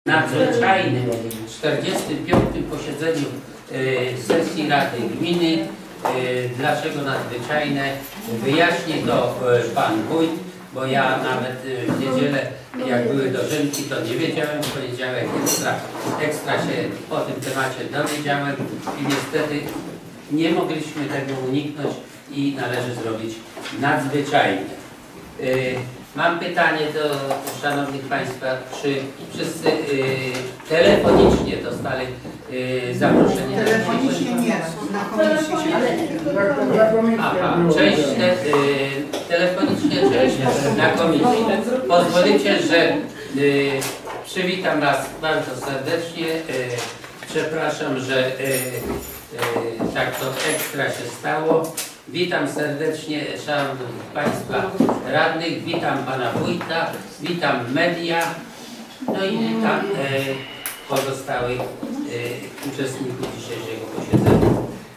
nadzwyczajnym 45. posiedzeniu sesji Rady Gminy. Dlaczego nadzwyczajne? Wyjaśni to pan wójt, bo ja nawet w niedzielę, jak były dożynki, to nie wiedziałem. W poniedziałek ekstra się o tym temacie dowiedziałem i niestety nie mogliśmy tego uniknąć i należy zrobić nadzwyczajne. Mam pytanie do szanownych państwa, czy wszyscy telefonicznie dostali zaproszenie? Telefonicznie nie, na komisji się. Aha, część telefonicznie, część na komisji. Pozwolicie, że przywitam was bardzo serdecznie. Przepraszam, że tak to ekstra się stało. Witam serdecznie szanownych państwa radnych, witam pana wójta, witam media, no i witam pozostałych uczestników dzisiejszego posiedzenia.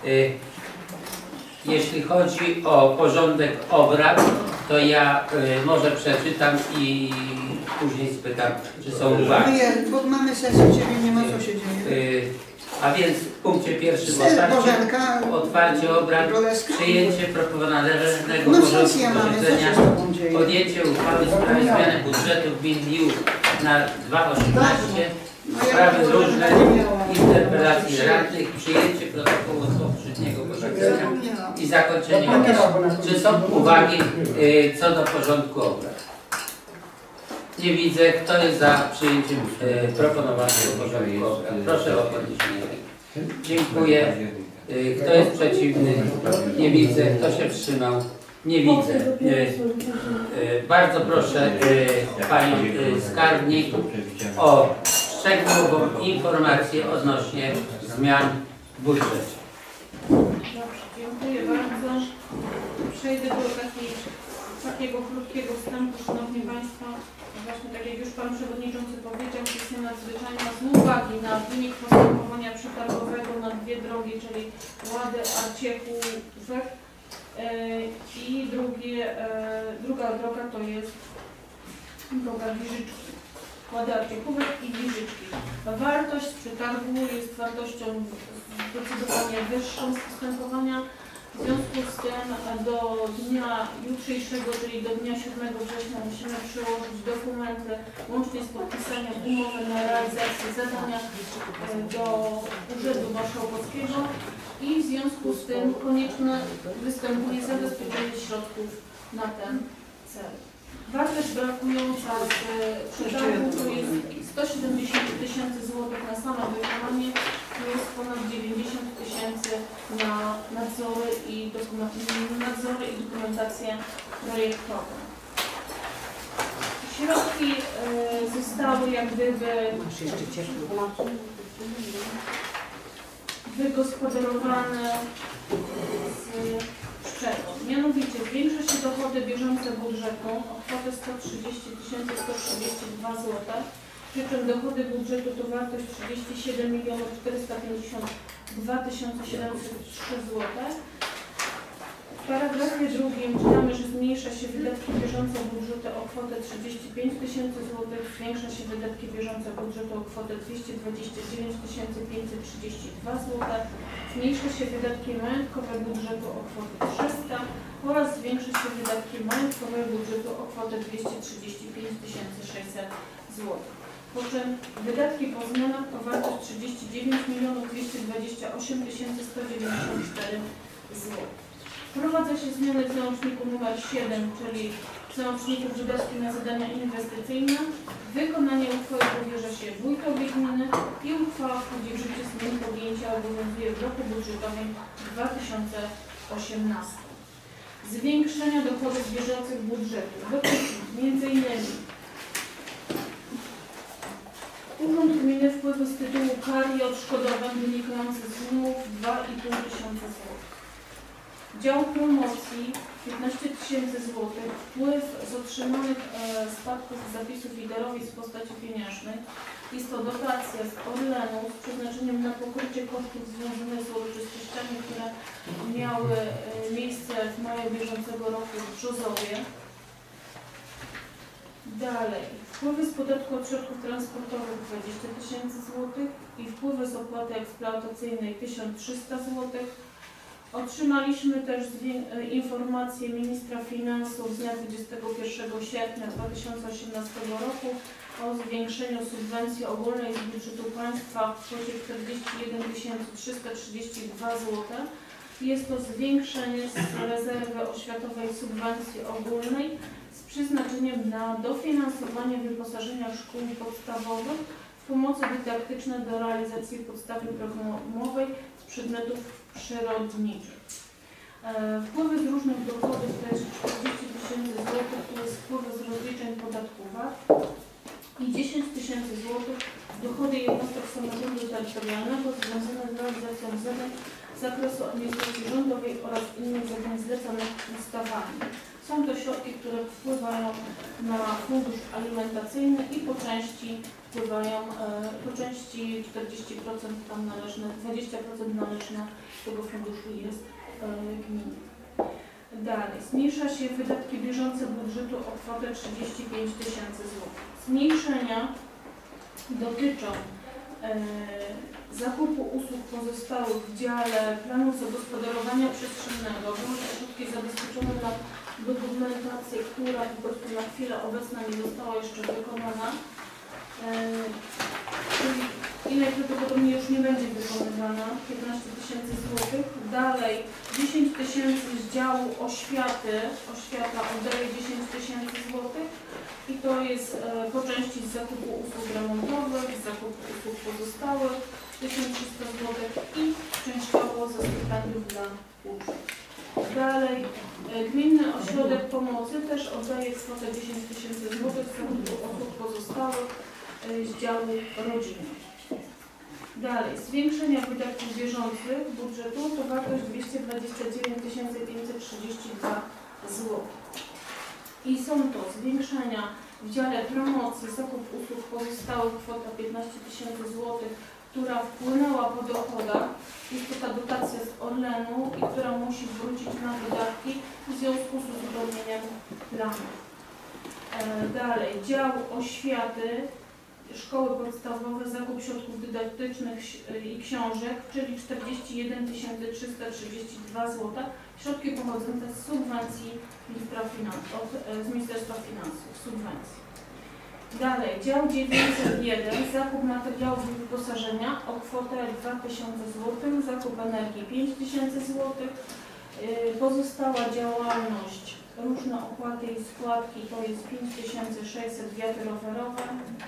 Jeśli chodzi o porządek obrad, to ja może przeczytam i później spytam, czy są uwagi. Bo mamy sesję, czyli nie ma co się dzieje. A więc w punkcie pierwszym otwarcie obrad, przyjęcie proponowanego porządku posiedzenia, podjęcie uchwały w sprawie zmiany budżetu gmin na 2018, sprawy różne, interpelacji radnych, przyjęcie protokołu z poprzedniego posiedzenia i zakończenie obrad. Czy są uwagi co do porządku obrad? Nie widzę. Kto jest za przyjęciem proponowanego porządku obrad? Proszę o podniesienie ręki. Dziękuję. Kto jest przeciwny? Nie widzę. Kto się wstrzymał? Nie widzę. Bardzo proszę panią skarbnik o szczegółową informację odnośnie zmian w budżecie. Dobrze, dziękuję bardzo. Przejdę do takiego krótkiego wstępu, szanowni państwo. Właśnie tak jak już pan przewodniczący powiedział, sesja nadzwyczajna z uwagi na wynik postępowania przetargowego na dwie drogi, czyli Łady Arciechówek i druga droga to jest droga Giżyczki. Łady Arciechówek i Giżyczki. Wartość przetargu jest wartością zdecydowanie wyższą z postępowania. W związku z tym do dnia jutrzejszego, czyli do dnia 7 września musimy przyłożyć dokumenty łącznie z podpisaniem umowy na realizację zadania do Urzędu Marszałkowskiego i w związku z tym konieczne występuje zabezpieczenie środków na ten cel. Wartość brakująca z przetargu to jest 170 000 złotych na samo wykonanie plus ponad 90 000 na nadzory i dokumentację projektową. Środki zostały jak gdyby wygospodarowane z czego? Mianowicie zwiększa się dochody bieżące budżetu o kwotę 130 132 zł, przy czym dochody budżetu to wartość 37 452 703 zł. W paragrafie drugim czytamy, że zmniejsza się wydatki bieżące budżetu o kwotę 35 000 zł, zwiększa się wydatki bieżące budżetu o kwotę 229 532 zł, zmniejsza się wydatki majątkowe budżetu o kwotę 300 oraz zwiększa się wydatki majątkowe budżetu o kwotę 235 600 zł. Po czym wydatki po zmianach to wartość 39 228 194 zł. Wprowadza się zmiany w załączniku nr 7, czyli w załączniku wydatki na zadania inwestycyjne. Wykonanie uchwały powierza się wójtowi gminy i uchwała wchodzi w życie z dniem podjęcia obowiązuje w roku budżetowym 2018. Zwiększenia dochodów bieżących budżetu dotyczy m.in. Urząd Gminy wpływy z tytułu kar i odszkodowań wynikających z umów 2,5 tysiąca zł. Dział promocji 15 000 zł. Wpływ z otrzymanych spadków zapisów i darowizn w postaci pieniężnej. Jest to dotacja z Orlenu z przeznaczeniem na pokrycie kosztów związanych z uroczystościami, które miały miejsce w maju bieżącego roku w Brzozowie. Dalej. Wpływy z podatku od środków transportowych 20 zł i wpływy z opłaty eksploatacyjnej 1300 zł. Otrzymaliśmy też informację Ministra Finansów z dnia 21 sierpnia 2018 roku o zwiększeniu subwencji ogólnej z budżetu państwa w kwocie 41 332 zł. Jest to zwiększenie z rezerwy oświatowej subwencji ogólnej z przeznaczeniem na dofinansowanie wyposażenia szkół podstawowych w pomocy dydaktyczne do realizacji podstawy programowej z przedmiotów przyrodniczych. Wpływy z różnych dochodów to jest 40 000 złotych, to jest wpływy z rozliczeń podatku VAT i 10 000 złotych dochody jednostek samorządu terytorialnego związane z realizacją zadań z zakresu administracji rządowej oraz innych zadań zleconych ustawami. Są to środki, które wpływają na fundusz alimentacyjny i po części wpływają, po części 40% tam należne, 20% należne tego funduszu jest gminie. Dalej, zmniejsza się wydatki bieżące budżetu o kwotę 35 000 zł. Zmniejszenia dotyczą zakupu usług pozostałych w dziale planu zagospodarowania przestrzennego, bądź środki zabezpieczone na dokumentację, która po prostu na chwilę obecną nie została jeszcze wykonana. I najprawdopodobniej już nie będzie wykonywana, 15 000 zł. Dalej 10 000 z działu oświaty, oświata oddaje 10 000 zł i to jest po części z zakupu usług remontowych, z zakupu usług pozostałych 1300 zł i częściowo ze stypendiów dla uczniów. Dalej Gminny Ośrodek Pomocy też oddaje kwotę 10 000 zł z zakupu usług pozostałych z działu rodziny. Dalej, zwiększenia wydatków bieżących budżetu to wartość 229 532 zł. I są to zwiększenia w dziale promocji, zakup usług pozostałych, kwota 15 000 zł, która wpłynęła po dochodach. Jest to ta dotacja z Orlenu i która musi wrócić na wydatki w związku z uzupełnieniem planów. Dalej, dział oświaty, szkoły podstawowe, zakup środków dydaktycznych i książek, czyli 41 332 zł, środki pochodzące z subwencji z Ministerstwa Finansów, subwencji. Dalej, dział 901, zakup materiałów i wyposażenia o kwotę 2000 zł, zakup energii 5000 zł, pozostała działalność, różne opłaty i składki to jest 5600, wiaty rowerowe.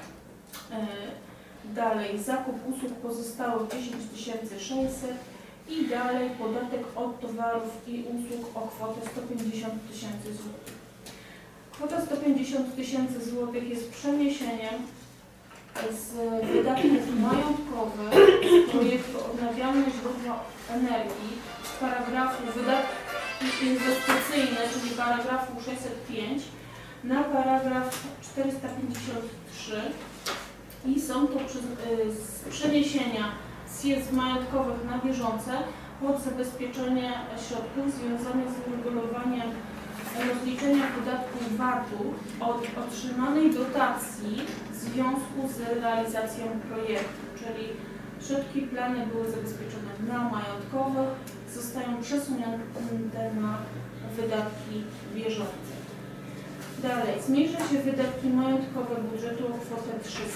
Dalej zakup usług pozostałych 10 600 i dalej podatek od towarów i usług o kwotę 150 000 zł. Kwota 150 000 zł jest przeniesieniem z wydatków majątkowych z projektu odnawialne źródła energii z paragrafu wydatki inwestycyjne, czyli paragrafu 605 na paragraf 453 i są to przeniesienia z majątkowych na bieżące pod zabezpieczenie środków związanych z uregulowaniem rozliczenia podatku VAT-u od otrzymanej dotacji w związku z realizacją projektu, czyli środki plany były zabezpieczone na majątkowych, zostają przesunięte na wydatki bieżące. Dalej, zmniejsza się wydatki majątkowe budżetu o kwotę 300.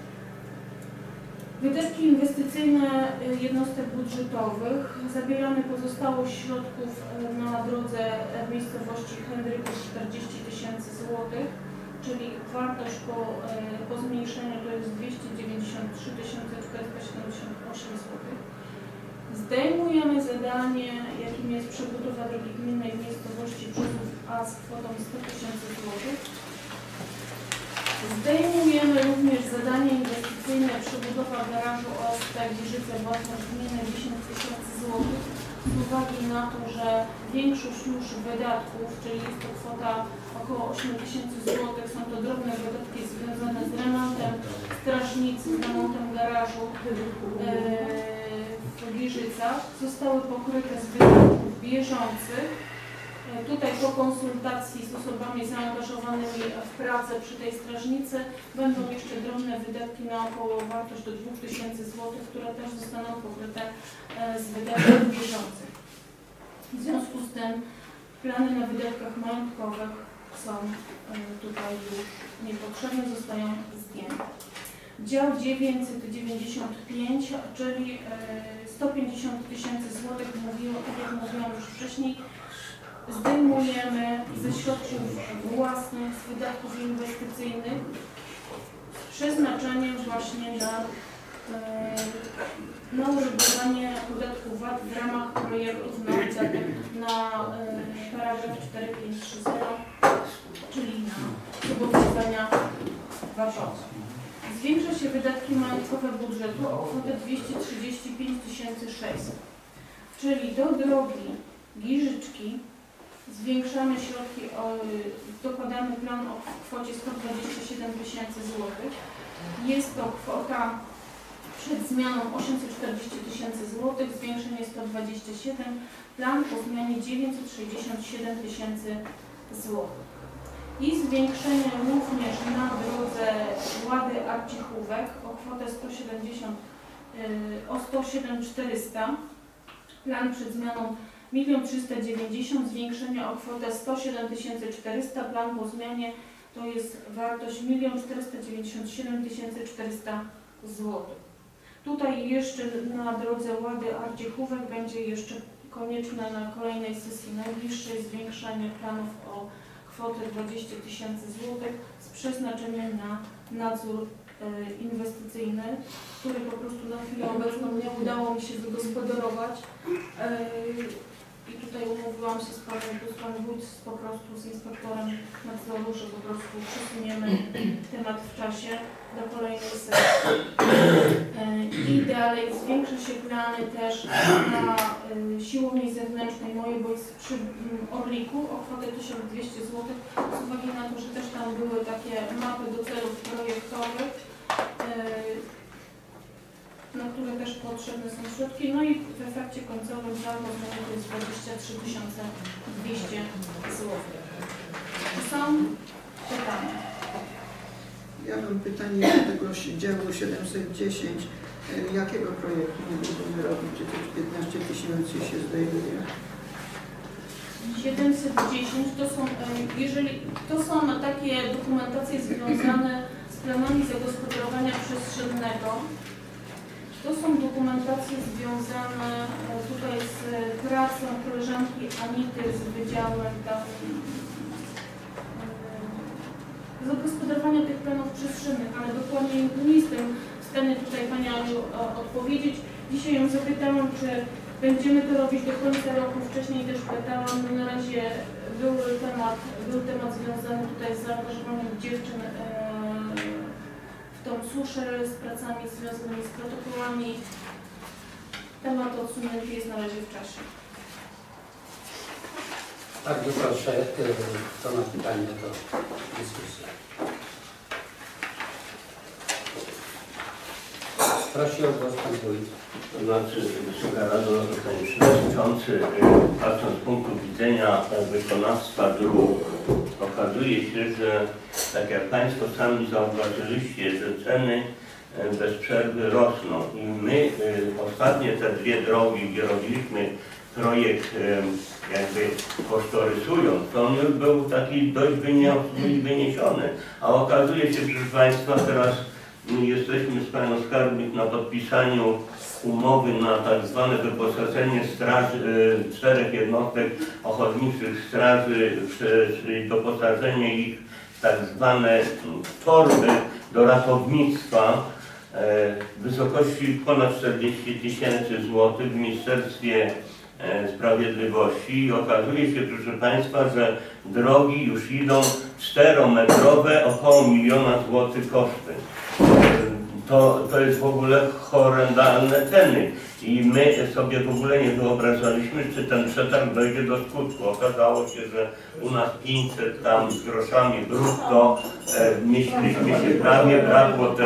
Wydatki inwestycyjne jednostek budżetowych. Zabieramy pozostałość środków na drodze w miejscowości Henryków 40 000 zł, czyli wartość po zmniejszeniu to jest 293 478 zł. Zdejmujemy zadanie, jakim jest przebudowa drogi gminnej w miejscowości Brzozów A z kwotą 100 000 zł. Zdejmujemy również zadanie inwestycyjne przebudowa garażu OSP Giżyce, własność gminy 10 000 zł z uwagi na to, że większość już wydatków, czyli jest to kwota około 8 000 zł, są to drobne wydatki związane z remontem strażnicy, z remontem garażu w Giżycach, zostały pokryte z wydatków bieżących Tutaj po konsultacji z osobami zaangażowanymi w pracę przy tej strażnicy będą jeszcze drobne wydatki na około wartość do 2000 zł, które też zostaną pokryte z wydatków bieżących. W związku z tym plany na wydatkach majątkowych są tutaj już niepotrzebne, zostają zdjęte. Dział 995, czyli 150 000 złotych, tak jak mówiłam już wcześniej, zdejmujemy ze środków własnych, z wydatków inwestycyjnych z przeznaczeniem właśnie na uregulowanie podatku VAT w ramach projektów na paragraf 4530, czyli na zobowiązania VAT-owe. Zwiększa się wydatki majątkowe budżetu o kwotę 235 600, czyli do drogi Giżyczki zwiększamy środki, dokładamy plan o kwocie 127 000 złotych. Jest to kwota przed zmianą 840 000 złotych, zwiększenie 127, plan po zmianie 967 000 złotych. I zwiększenie również na drodze Łady Arcichówek o kwotę 107 400, plan przed zmianą 1 390 000, zwiększenie o kwotę 107 400, plan po zmianie to jest wartość 1 497 400 zł. Tutaj jeszcze na drodze Łady Arcichówek będzie jeszcze konieczne na kolejnej sesji najbliższej zwiększenie planów o kwotę 20 000 zł z przeznaczeniem na nadzór inwestycyjny, który po prostu na chwilę obecną nie udało mi się zagospodarować. I tutaj umówiłam się z panem wójt, po prostu z inspektorem nadzoru, że po prostu przesuniemy temat w czasie do kolejnej sesji. I dalej zwiększy się plany też na siłowni zewnętrznej mojej, bo jest przy Orliku o kwotę 1200 zł, z uwagi na to, że też tam były takie mapy do celów projektowych, na które też potrzebne są środki, no i w efekcie końcowym saldo to jest 23 200 zł. Są pytania? Ja mam pytanie do tego działu 710. Jakiego projektu nie będziemy robić? Czy tych 15 000 się zdejmuje? 710 to są, to są takie dokumentacje związane z planami zagospodarowania przestrzennego. To są dokumentacje związane tutaj z pracą koleżanki Anity z Wydziałem zagospodarowania tych planów przestrzennych, ale dokładnie nie jestem w stanie tutaj Pani Aniu odpowiedzieć. Dzisiaj ją zapytałam, czy będziemy to robić do końca roku. Wcześniej też pytałam, no na razie był temat związany tutaj z zaangażowaniem dziewczyn w tą suszę, z pracami związanymi z protokołami. Temat odsunięty jest na razie w czasie. Bardzo proszę, kto ma pytanie do dyskusji. Proszę o głos Pan Wójt. To znaczy, Wysoka Rado, Panie Przewodniczący, patrząc z punktu widzenia wykonawstwa dróg, okazuje się, że tak jak Państwo sami zauważyliście, że ceny bez przerwy rosną i my ostatnie te dwie drogi, gdzie robiliśmy projekt jakby kosztorysując, to on już był taki dość wyniesiony, a okazuje się, proszę Państwa, teraz jesteśmy z Panią Skarbnik na podpisaniu umowy na tak zwane wyposażenie straży, 4 jednostek ochotniczych straży, czyli doposażenie ich w tak zwane torby do ratownictwa w wysokości ponad 40 000 złotych w Ministerstwie Sprawiedliwości i okazuje się, proszę Państwa, że drogi już idą 4-metrowe, około 1 000 000 złotych koszty. To jest w ogóle horrendalne ceny i my sobie w ogóle nie wyobrażaliśmy, czy ten przetarg dojdzie do skutku. Okazało się, że u nas 500 tam z groszami brutto, mieściliśmy się prawie, brakło te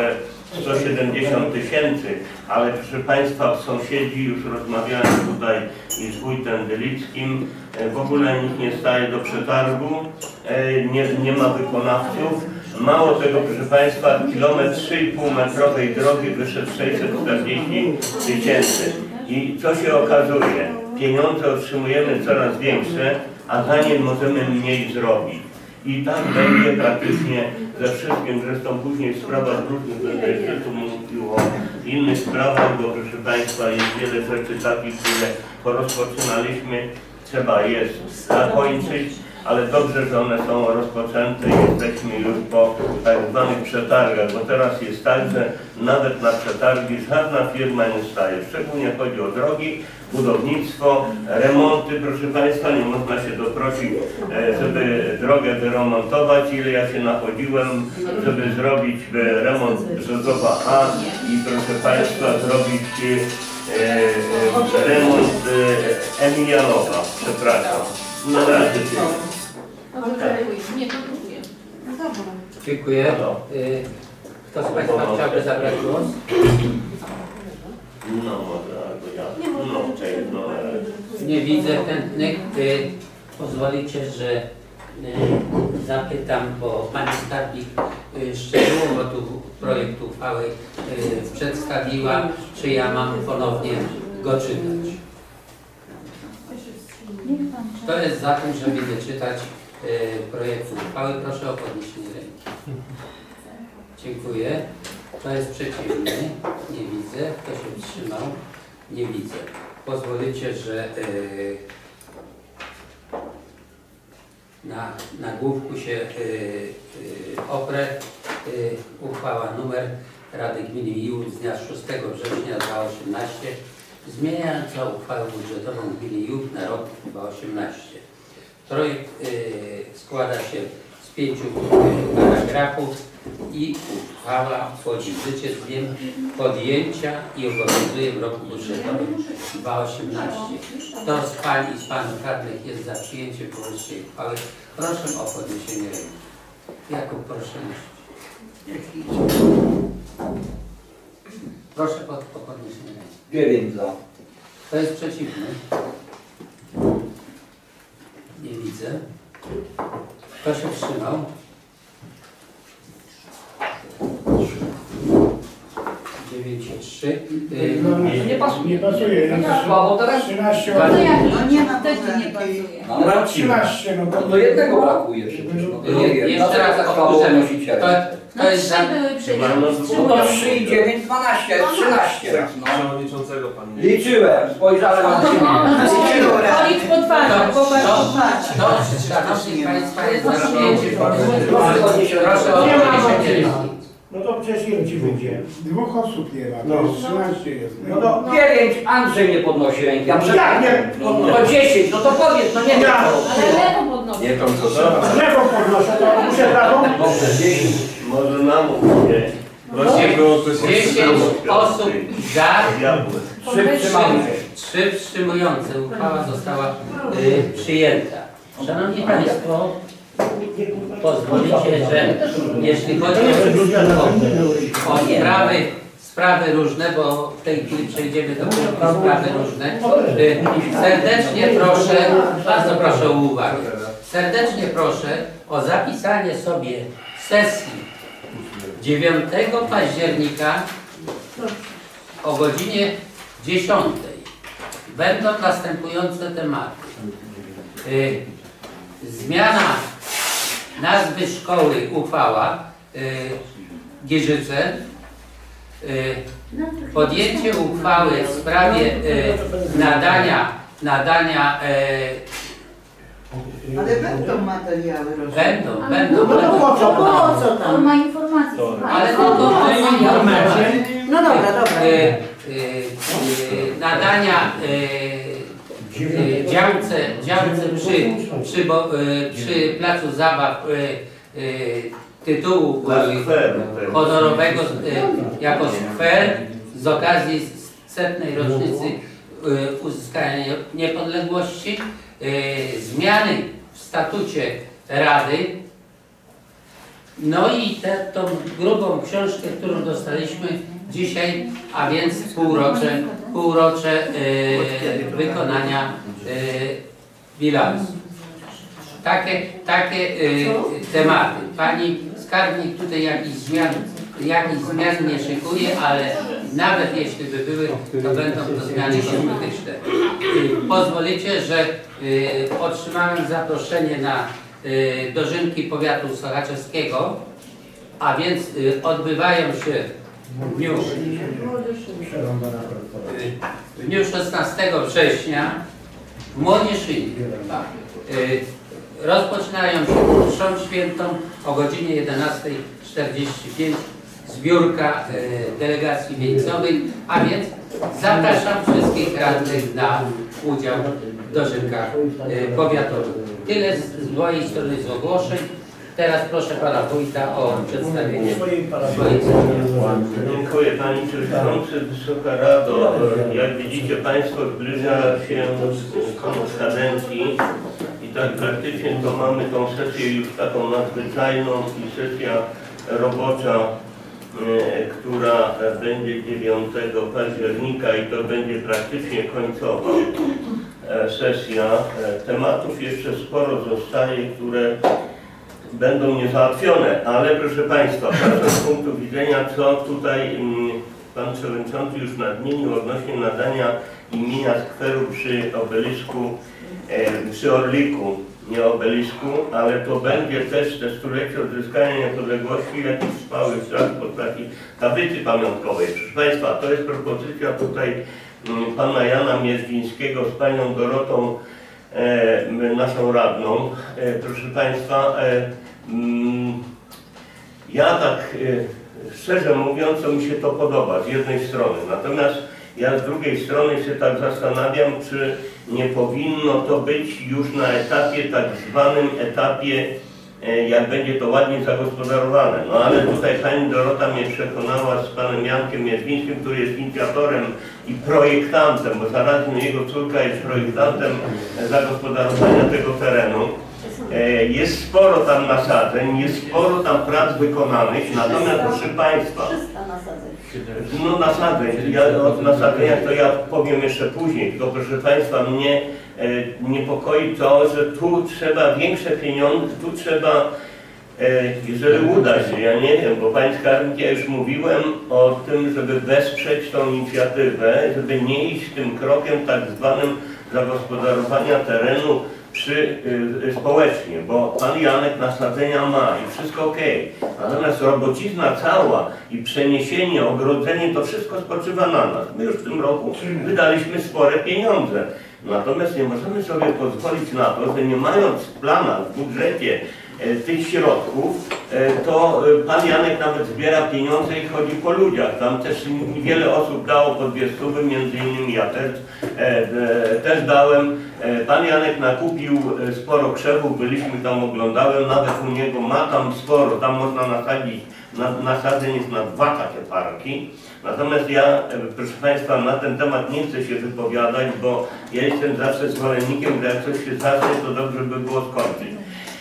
170 tysięcy, ale proszę Państwa, sąsiedzi, już rozmawiałem tutaj i z wójtem Dylickim, w ogóle nikt nie staje do przetargu, nie ma wykonawców. Mało tego, proszę Państwa, kilometr 3,5 metrowej drogi wyszedł 640 tysięcy. I co się okazuje? Pieniądze otrzymujemy coraz większe, a za nie możemy mniej zrobić. I tak będzie praktycznie ze wszystkim, zresztą później w sprawach różnych, będę jeszcze tu mówił o innych sprawach, bo proszę Państwa, jest wiele rzeczy takich, które porozpoczynaliśmy, trzeba je zakończyć, ale dobrze, że one są rozpoczęte i jesteśmy już po tak zwanych przetargach, bo teraz jest tak, że nawet na przetargi żadna firma nie staje, szczególnie chodzi o drogi, budownictwo, remonty, proszę Państwa, nie można się doprosić, żeby drogę wyremontować, ile ja się nachodziłem, żeby zrobić remont Brzozowa A i proszę Państwa zrobić remont Emilianowa, przepraszam. Na razie Nie, to dziękuję. Dziękuję. Kto z Państwa chciałby zabrać głos? No może, albo ja. Nie widzę chętnych. Pozwolicie, że zapytam, bo Pani Skarbnik szczegółowo tu projekt uchwały przedstawiła, czy ja mam ponownie go czytać. Kto jest za tym, żeby wyczytać projekt uchwały? Proszę o podniesienie ręki. Dziękuję. Kto jest przeciwny? Nie widzę. Kto się wstrzymał? Nie widzę. Pozwolicie, że na nagłówku się oprę. Uchwała numer Rady Gminy Iłów z dnia 6 września 2018 zmieniająca uchwałę budżetową Gminy Iłów na rok 2018. Projekt składa się z 5 paragrafów i uchwała wchodzi w życie z dniem podjęcia i obowiązuje w roku budżetowym 2018. Kto z Pań i z Panów Radnych jest za przyjęciem powyższej uchwały? Proszę o podniesienie ręki. Jakub, proszę. Proszę o podniesienie ręki. 9 za. Kto jest przeciwny? Nie widzę. Kto się wstrzymał? 9,3. Nie pasuje. Nie pasuje. Słabo teraz? 13. No nie ma Też poza nie pasuje. No, ale 13, no no to jednego brakuje przecież. No to nie wiem. Jeszcze Dlaczego raz tak słabo powtórzę. unosiciele? No To jest za... 3 były przeciwne. No to 3 i 9, 12, jest 13. No. Przewodniczącego pan nie. Liczyłem, spojrzałem na ciebie. Policz po twarzach, popatrz po twarzach. To, szanowni Państwa, jest za przyjęciem pomysłu. Proszę podnieść rękę. Proszę o podniesienie ręki. No to przecież ile ci będzie? 2 osób nie ma, to jest 13 jest. No to 9, Andrzej nie podnosi ręki. Ja jak nie? No 10, no to powiedz, no nie wiem. Ale lewą podnoszę. Nie wiem co trzeba. lewą podnoszę, to muszę prawą? Dobrze, 10. Może namówię. Właśnie było to 10 osób za, 3 wstrzymamy się. 3 wstrzymujące. Uchwała została przyjęta. Szanowni Państwo, pozwolicie, że jeśli chodzi o sprawy różne, bo w tej chwili przejdziemy do punktu sprawy różne, serdecznie proszę, bardzo proszę o uwagę, serdecznie proszę o zapisanie sobie sesji 9 października o godzinie 10. Będą następujące tematy. Zmiana nazwy szkoły, uchwała Giżyce, podjęcie uchwały w sprawie nadania Ale będą materiały rozwiązane. będą. Po co tam? On ma informacje. Ale tylko No dobra. nadania działce przy placu zabaw tytułu honorowego jako skwer z okazji 100. rocznicy uzyskania niepodległości, zmiany w statucie Rady No i tą grubą książkę, którą dostaliśmy dzisiaj, a więc półrocze wykonania bilansu. Takie tematy. Pani skarbnik tutaj jakichś zmian nie szykuje, ale nawet jeśli by były, to będą to zmiany kosmetyczne. Pozwolicie, że otrzymałem zaproszenie na dożynki powiatu sochaczewskiego, a więc odbywają się w dniu 16 września w Młodyszynie. Rozpoczynają się mszą świętą o godzinie 11:45 zbiórka delegacji wieńcowej, a więc zapraszam wszystkich radnych na udział w dożynkach powiatowych. Tyle z mojej strony z ogłoszeń. Teraz proszę pana wójta o przedstawienie swoich Dziękuję Panie Przewodniczący, Wysoka Rado. Jak widzicie Państwo, zbliża się koniec kadencji i tak praktycznie to mamy tą sesję już taką nadzwyczajną i sesja robocza, która będzie 9 października i to będzie praktycznie końcowa sesja. Tematów jeszcze sporo zostaje, które będą niezałatwione, ale proszę Państwa, z punktu widzenia, co tutaj Pan Przewodniczący już nadmienił odnośnie nadania imienia skweru przy obelisku, przy Orliku, nie obelisku, ale to będzie też te stulecie odzyskania niepodległości, jakiś trwały czas w postaci tablicy pamiątkowej. Proszę Państwa, to jest propozycja tutaj Pana Jana Mierdzińskiego z Panią Dorotą, naszą radną. Proszę Państwa, ja tak szczerze mówiąc, to mi się to podoba z jednej strony, natomiast ja z drugiej strony się tak zastanawiam, czy nie powinno to być już na etapie, tak zwanym etapie, jak będzie to ładnie zagospodarowane. No ale tutaj Pani Dorota mnie przekonała z Panem Jankiem Mierdzińskim, który jest inicjatorem i projektantem, bo zarazem jego córka jest projektantem zagospodarowania tego terenu. Jest sporo tam nasadzeń, jest sporo tam prac wykonanych, natomiast proszę Państwa, no nasadzeń, o nasadzeniach to ja powiem jeszcze później, tylko proszę Państwa, mnie niepokoi to, że tu trzeba większe pieniądze, tu trzeba, jeżeli uda się, ja nie wiem, bo Pani Skarbnik, ja już mówiłem o tym, żeby wesprzeć tą inicjatywę, żeby nie iść tym krokiem tak zwanym zagospodarowania terenu społecznie, bo Pan Janek nasadzenia ma i wszystko ok. Natomiast robocizna cała i przeniesienie, ogrodzenie, to wszystko spoczywa na nas. My już w tym roku wydaliśmy spore pieniądze. Natomiast nie możemy sobie pozwolić na to, że nie mając w planach, w budżecie tych środków, to Pan Janek nawet zbiera pieniądze i chodzi po ludziach. Tam też wiele osób dało po 200, między innymi ja też dałem. Pan Janek nakupił sporo krzewów, byliśmy tam, oglądałem, nawet u niego ma tam sporo, tam można nasadzić, nasadzeń jest na 2 takie parki. Natomiast ja, proszę Państwa, na ten temat nie chcę się wypowiadać, bo ja jestem zawsze zwolennikiem, że jak coś się zacznie, to dobrze by było skończyć.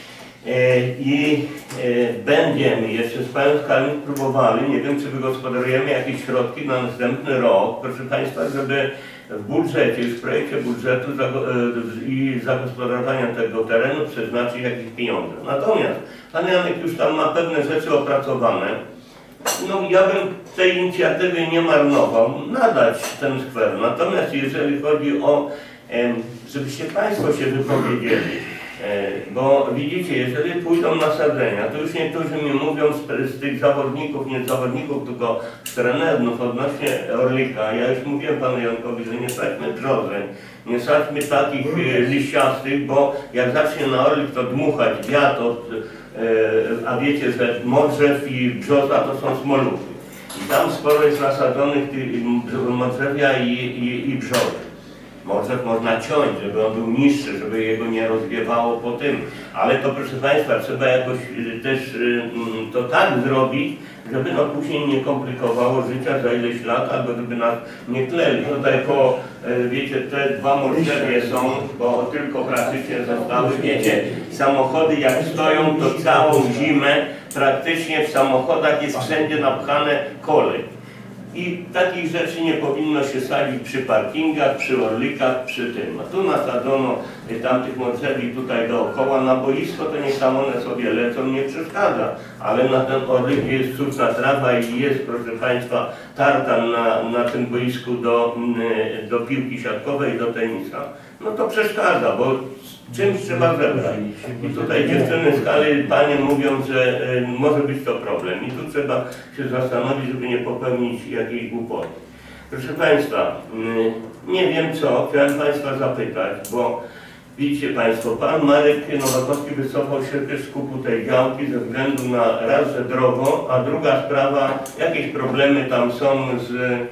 I będziemy jeszcze z Panem Skarbnik próbowali, nie wiem czy wygospodarujemy jakieś środki na następny rok, proszę Państwa, żeby w budżecie, już w projekcie budżetu i zagospodarowania tego terenu przeznaczyć jakieś pieniądze. Natomiast Pan Janek już tam ma pewne rzeczy opracowane. No ja bym tej inicjatywy nie marnował, nadać ten skwer. Natomiast jeżeli chodzi o, żebyście Państwo się wypowiedzieli, bo widzicie, jeżeli pójdą nasadzenia, to już niektórzy mi mówią z tych zawodników, nie zawodników, tylko z trenerów odnośnie Orlika. Ja już mówiłem Panu Jankowi, że nie sadźmy brzozy, nie sadźmy takich liściastych, bo jak zacznie na Orlik to dmuchać wiatr, a wiecie, że modrzew i brzoza to są smoluchy. I tam sporo jest nasadzonych modrzewia i brzozy. Modrzew można ciąć, żeby on był niższy, żeby jego nie rozwiewało po tym. Ale to proszę Państwa, trzeba jakoś też to tak zrobić, żeby no później nie komplikowało życia za ileś lat, albo żeby nas nie kleli. Tutaj wiecie, te 2 modrzewie są, bo tylko praktycznie zostały, wiecie, samochody jak stoją, to całą zimę praktycznie w samochodach jest wszędzie napchane kolej. I takich rzeczy nie powinno się sadzić przy parkingach, przy orlikach, przy tym. A tu nasadzono tamtych morzeli tutaj dookoła na boisko, to niech tam one sobie lecą, nie przeszkadza. Ale na ten orlik jest sztuczna trawa i jest, proszę Państwa, tartan na tym boisku do piłki siatkowej, do tenisa. No to przeszkadza, bo czymś trzeba zebrać. I tutaj dziewczyny z Kali, panie mówią, że może być to problem. I tu trzeba się zastanowić, żeby nie popełnić jakiejś głupoty. Proszę Państwa, nie wiem co, chciałem Państwa zapytać, bo widzicie Państwo, pan Marek Nowakowski wycofał się też z kupu tej działki ze względu na raz, że drogo, a druga sprawa, jakieś problemy tam są z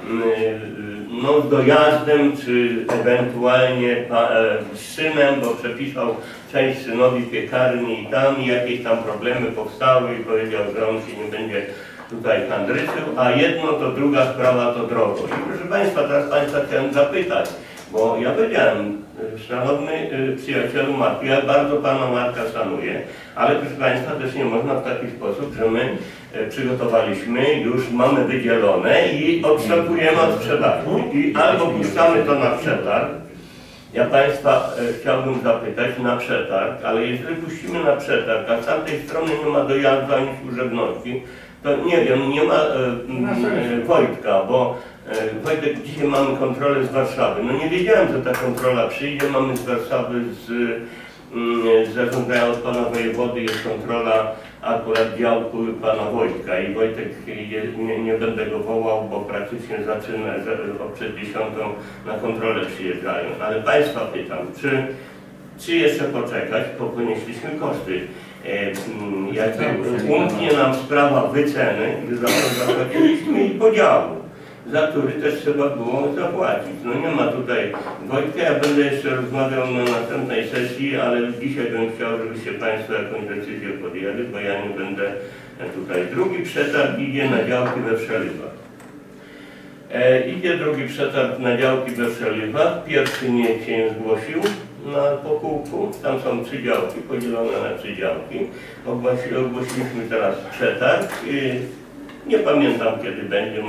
dojazdem, czy ewentualnie synem, bo przepisał część synowi piekarni i tam jakieś tam problemy powstały i powiedział, że on się nie będzie tutaj handryczył, a jedno to druga sprawa to drogo. I proszę Państwa, teraz Państwa chciałem zapytać, bo ja powiedziałem, szanowny przyjacielu Marku, ja bardzo Pana Marka szanuję, ale proszę Państwa, też nie można w taki sposób, że my przygotowaliśmy, już mamy wydzielone i odstępujemy od sprzedaży. I albo puszczamy to na przetarg. Ja Państwa chciałbym zapytać na przetarg, ale jeżeli puścimy na przetarg, a z tamtej strony nie ma dojazdu ani służebności, to nie wiem, nie ma Wojtka, bo Wojtek, dzisiaj mamy kontrolę z Warszawy. No nie wiedziałem, że ta kontrola przyjdzie, mamy z Warszawy zarządzają od Pana Wojewody, jest kontrola akurat działku Pana Wojtka i Wojtek, nie będę go wołał, bo praktycznie zaczyna przed 10 na kontrolę przyjeżdżają. Ale Państwa pytam, czy jeszcze poczekać, bo ponieśliśmy koszty. Jakby umknie nam sprawa wyceny, gdy zapłaciliśmy i podziału, za który też trzeba było zapłacić. No nie ma tutaj Wojtka, ja będę jeszcze rozmawiał na następnej sesji, ale dzisiaj bym chciał, żebyście Państwo jakąś decyzję podjęli, bo ja nie będę tutaj. Drugi przetarg idzie na działki we Wszelywach. Idzie drugi przetarg na działki we Wszelywach. Pierwszy się zgłosił na pokółku. Tam są 3 działki, podzielone na 3 działki. Ogłosiliśmy teraz przetarg. Nie pamiętam kiedy będzie.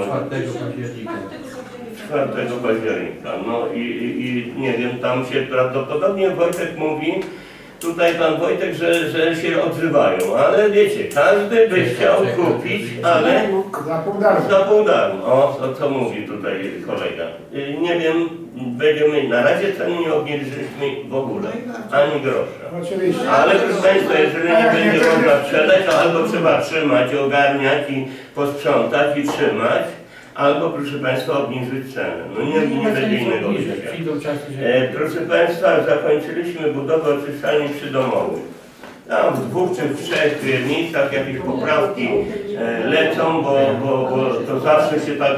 4 października. No i nie wiem, tam się prawdopodobnie Wojtek mówi, tutaj pan Wojtek, że się odzywają, ale wiecie, każdy by chciał kupić, ale za pół darmo. O co mówi tutaj kolega. Nie wiem, będziemy, na razie ceny nie obniżyliśmy w ogóle, ani grosza. Oczywiście. Ale proszę Państwa, jeżeli nie będzie można sprzedać, to albo trzeba trzymać, ogarniać i posprzątać i trzymać, albo proszę Państwa obniżyć cenę. No nie będzie innego wyjścia. Proszę Państwa, zakończyliśmy budowę oczyszczalni przydomowych. Tam w 2 czy w 3 miejscach jakieś poprawki lecą, bo to zawsze się tak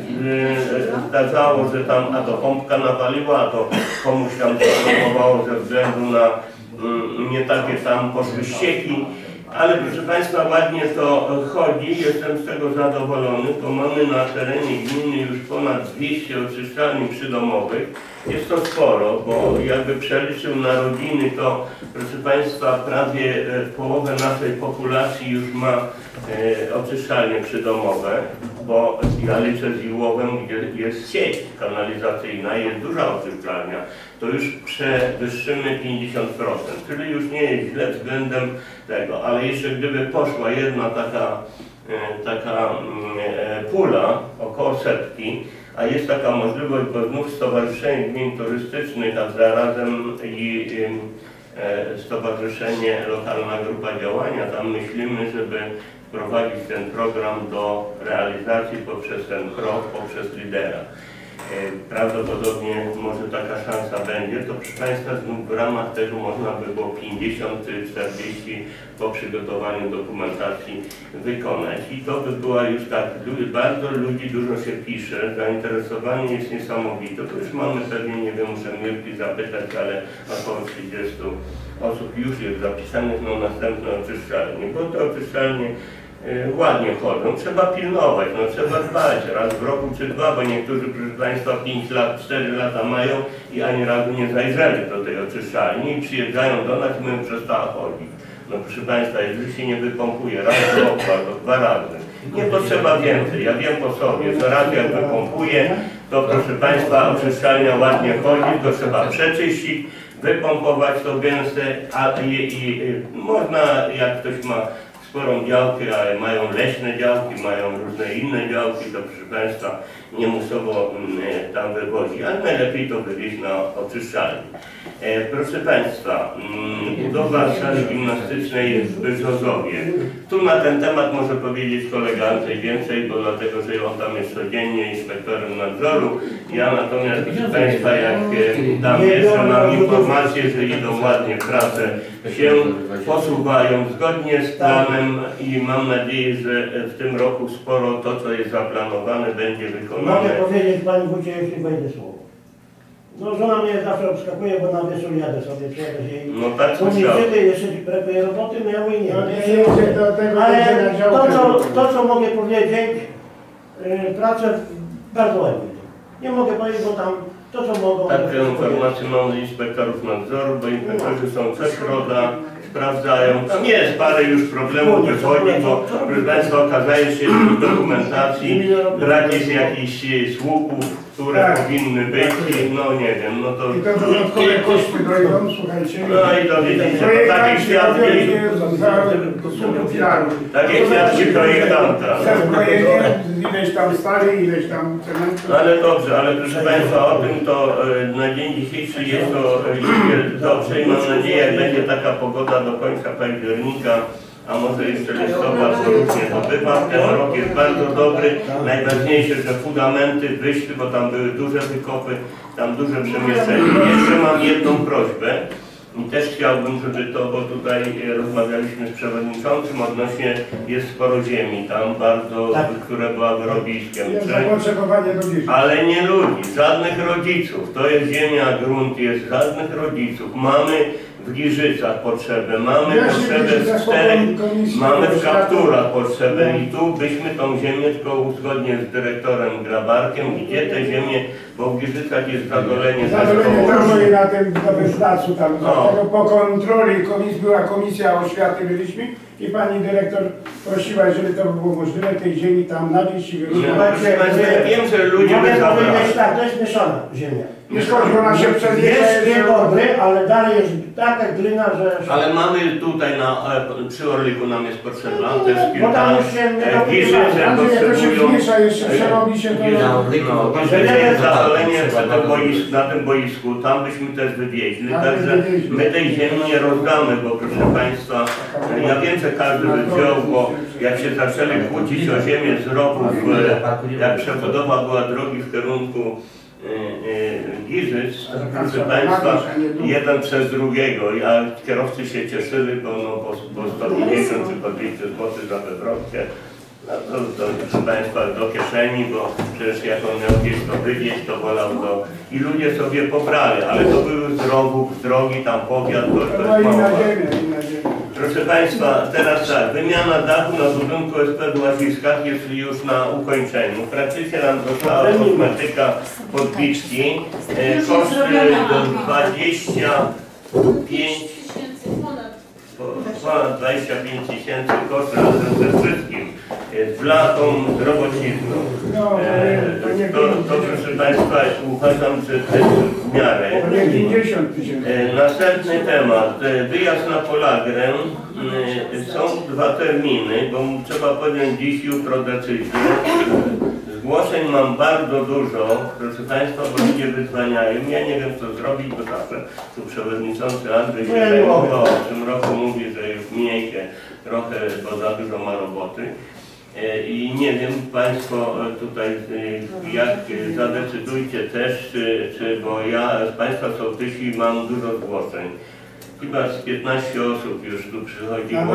zdarzało, że tam a to pompka nawaliła, a to komuś tam spowodowało ze względu na nie takie tam poszły ścieki. Ale proszę Państwa, ładnie to chodzi, jestem z tego zadowolony, bo mamy na terenie gminy już ponad 200 oczyszczalni przydomowych. Jest to sporo, bo jakby przeliczył na rodziny, to proszę Państwa, prawie połowę naszej populacji już ma oczyszczalnie przydomowe, bo ja liczę z Iłowem, gdzie jest sieć kanalizacyjna, jest duża oczyszczalnia, to już przewyższymy 50%, czyli już nie jest źle względem tego, ale jeszcze gdyby poszła jedna taka pula, około 100, a jest taka możliwość, bo znów Stowarzyszenie Gmin Turystycznych, a zarazem i Stowarzyszenie Lokalna Grupa Działania, tam myślimy, żeby wprowadzić ten program do realizacji poprzez ten krok, poprzez lidera. Prawdopodobnie może taka szansa będzie, to proszę Państwa, w ramach tego można by było 50-40 po przygotowaniu dokumentacji wykonać. I to by była już tak, bardzo ludzi dużo się pisze, zainteresowanie jest niesamowite. To już mamy pewnie, nie wiem, muszę Mirki zapytać, ale około 30 osób już jest zapisanych na następne oczyszczalnie, bo te oczyszczalnie ładnie chodzą, trzeba pilnować, no trzeba dbać raz w roku czy 2, bo niektórzy, proszę Państwa, 5 lat, 4 lata mają i ani razu nie zajrzeli do tej oczyszczalni i przyjeżdżają do nas i my przestała chodzić. No proszę Państwa, jeżeli się nie wypompuje raz w roku albo 2 razy, nie potrzeba więcej. Ja wiem po sobie, że raz jak wypompuję, to proszę Państwa, oczyszczalnia ładnie chodzi, to trzeba przeczyścić, wypompować to gęste, i można, jak ktoś ma sporą działkę, ale mają leśne działki, mają różne inne działki, to proszę Państwa niemusowo tam wywozi, ale najlepiej to wywieźć na oczyszczalni. Proszę Państwa, budowa sali gimnastycznej w Byrzozowie. Tu na ten temat może powiedzieć kolega Andrzej więcej, bo dlatego, że on tam jest codziennie inspektorem nadzoru. Ja natomiast, proszę Państwa, jak tam jeszcze mam informację, że idą ładnie prace, się posuwają zgodnie z planem i mam nadzieję, że w tym roku sporo to, co jest zaplanowane, będzie wykonane. Mogę powiedzieć Panie Wójcie, jeśli wejdę słowo. No żona mnie zawsze obskakuje, bo na wieczór jadę sobie, przyjadę się i no tak słyszałem. jeszcze ci brakuje roboty, no ja mówię nie. Ale to co mogę powiedzieć, pracę bardzo ładnie. Nie mogę powiedzieć, bo tam to co mogą... Taką informację mam od inspektorów nadzoru, bo inspektorzy są co środa, sprawdzają. Tam jest parę już problemów wychodzi, bo proszę Państwa okazało się w dokumentacji brak jest jakichś słupów, które powinny być i no nie wiem, no to... I to dodatkowe koszty dojdą, słuchajcie. No i dowiedzieliście, to takich świadków, takie świadki projektanta. Ileś tam stali, ileś tam cementu. Ale dobrze, ale proszę Państwa, o tym to na dzień dzisiejszy jest to dobrze i mam nadzieję, jak będzie taka pogoda do końca października, a może jeszcze listopad, bo różnie to bywa. Ten rok jest bardzo dobry. Najważniejsze, że fundamenty wyszły, bo tam były duże wykopy, tam duże przemieszczenie. Jeszcze mam jedną prośbę i też chciałbym, żeby to, bo tutaj rozmawialiśmy z przewodniczącym odnośnie, jest sporo ziemi tam bardzo, które była wyrobiskiem. Ale nie ludzi, żadnych rodziców. To jest ziemia, grunt jest żadnych rodziców. Mamy w Giżycach potrzebę, mamy potrzebę w czterech, mamy w Kapturach potrzebę i tu byśmy tą ziemię tylko uzgodnie z dyrektorem Grabarkiem, gdzie te ziemię, bo w Giżycach jest zadolenie Zadolenie na tym placu tam, po kontroli była komisja oświaty, byliśmy i pani dyrektor prosiła, żeby to było możliwe, tej ziemi tam nawieść i wyrównać. Wiem, że ludzie by zabrali. Tak, to jest mieszana ziemia. Nie szkodzi, ona się Jest dwie dobry, ale dalej jest taka glina, że... Ale mamy tutaj przy Orliku nam jest potrzeba, też kilka Giżyce potrzebują. To się miesza, jeszcze przerobi się to... Giżyce jest zadolenie na tym boisku, tam byśmy też wywieźli, także my tej ziemi nie rozdamy, bo proszę Państwa, ja wiem, że każdy by wziął, bo jak się zaczęli kłócić o ziemię z rowów, jak przebudowa była drogi w kierunku Giżyc, proszę Państwa, jeden przez drugiego, a kierowcy się cieszyli, bo po 150 czy po 200 zł za wywrotkę. No to proszę Państwa do kieszeni, bo przecież jak on miał gdzieś to wywieźć, to wolał to. I ludzie sobie pobrali, ale to były z rowów, z drogi, tam powiat, to jest mało. Proszę Państwa, teraz tak, wymiana dachu na budynku SP w Łaziskach jest już na ukończeniu. Praktycznie nam została kosmetyka podbiczki. Koszty do 25 ponad 25 tysięcy kosztów razem ze wszystkim. Z latą, z robocizną. To proszę Państwa, uważam, że to jest w miarę. 50 tysięcy. Następny temat. Wyjazd na Polagrę. Są 2 terminy, bo trzeba podjąć dziś, jutro decyzję. Zgłoszeń mam bardzo dużo, proszę Państwa, bo ludzie wydzwaniają. Ja nie wiem, co zrobić, bo zawsze tu przewodniczący Andrzej się zajmował. W tym roku mówi, że już mniej trochę, bo za dużo ma roboty. I nie wiem, Państwo tutaj jak zadecydujcie też, bo ja z Państwa sołtysi mam dużo zgłoszeń. Chyba z 15 osób już tu przychodziło.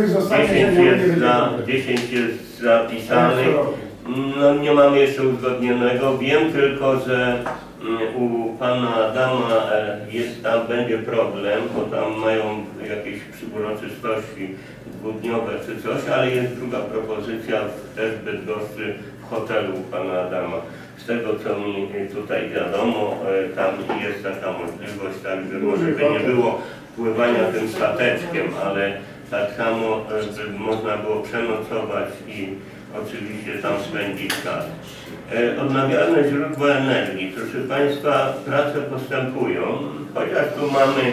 10 jest zapisanych. No nie mam jeszcze uzgodnionego. Wiem tylko, że u pana Adama tam będzie problem, bo tam mają jakieś uroczystości dwudniowe czy coś, ale jest druga propozycja też w Bydgoszczy w hotelu u pana Adama. Z tego co mi tutaj wiadomo, tam jest taka możliwość, tak, że może by nie było pływania tym stateczkiem, ale tak samo można było przenocować i oczywiście tam spędzić czas. Odnawialne źródła energii. Proszę Państwa, prace postępują, chociaż tu mamy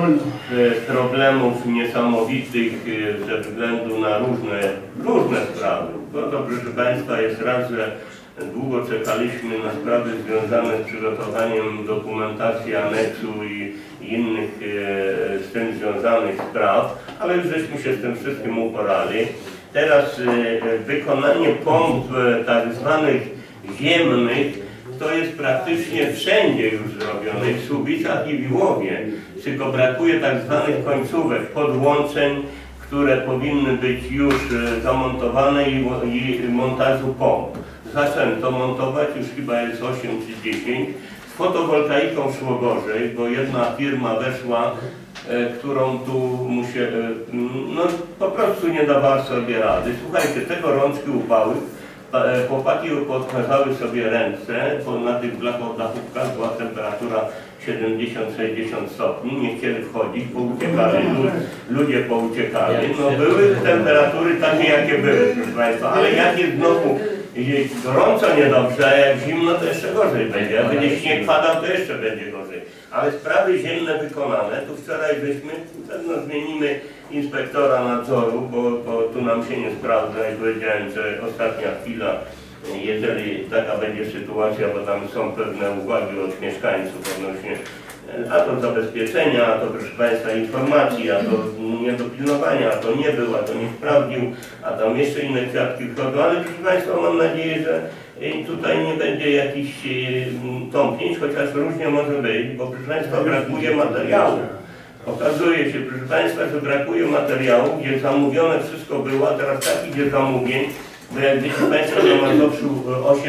problemów niesamowitych ze względu na różne sprawy. Bo to, proszę Państwa, jest raz, że długo czekaliśmy na sprawy związane z przygotowaniem dokumentacji aneksu i innych z tym związanych spraw, ale już żeśmy się z tym wszystkim uporali. Teraz wykonanie pomp tak zwanych ziemnych to jest praktycznie wszędzie już zrobione, w Słubicach i w Iłowie, tylko brakuje tak zwanych końcówek, podłączeń, które powinny być już zamontowane i montażu pomp. Zaczęto montować, już chyba jest 8 czy 10. Z fotowoltaiką szło gorzej, bo jedna firma weszła, którą tu no po prostu nie dawała sobie rady. Słuchajcie, te gorączki upały, chłopaki podkazały sobie ręce, bo na tych blachówkach była temperatura 70-60 stopni, nie chcieli wchodzić, bo uciekali, ludzie pouciekali. No były temperatury takie, jakie były, proszę Państwa, ale jak jest znowu gorąco niedobrze, a jak zimno, to jeszcze gorzej będzie. Jak będzie śnieg padał, to jeszcze będzie gorzej. Ale sprawy ziemne wykonane, tu wczoraj żeśmy, pewno zmienimy inspektora nadzoru, bo tu nam się nie sprawdza i powiedziałem, że ostatnia chwila, jeżeli taka będzie sytuacja, bo tam są pewne uwagi od mieszkańców odnośnie a to zabezpieczenia, a to proszę Państwa informacji, a to niedopilnowania, a to nie był, a to nie sprawdził, a tam jeszcze inne kwiatki wchodzą, ale proszę Państwa, mam nadzieję, że tutaj nie będzie jakichś tąpnięć, chociaż różnie może być, bo proszę Państwa brakuje materiału. Okazuje się, proszę Państwa, że brakuje materiału, gdzie zamówione wszystko było, a teraz tak idzie zamówień, bo jak wiecie Państwo, na Mazowszu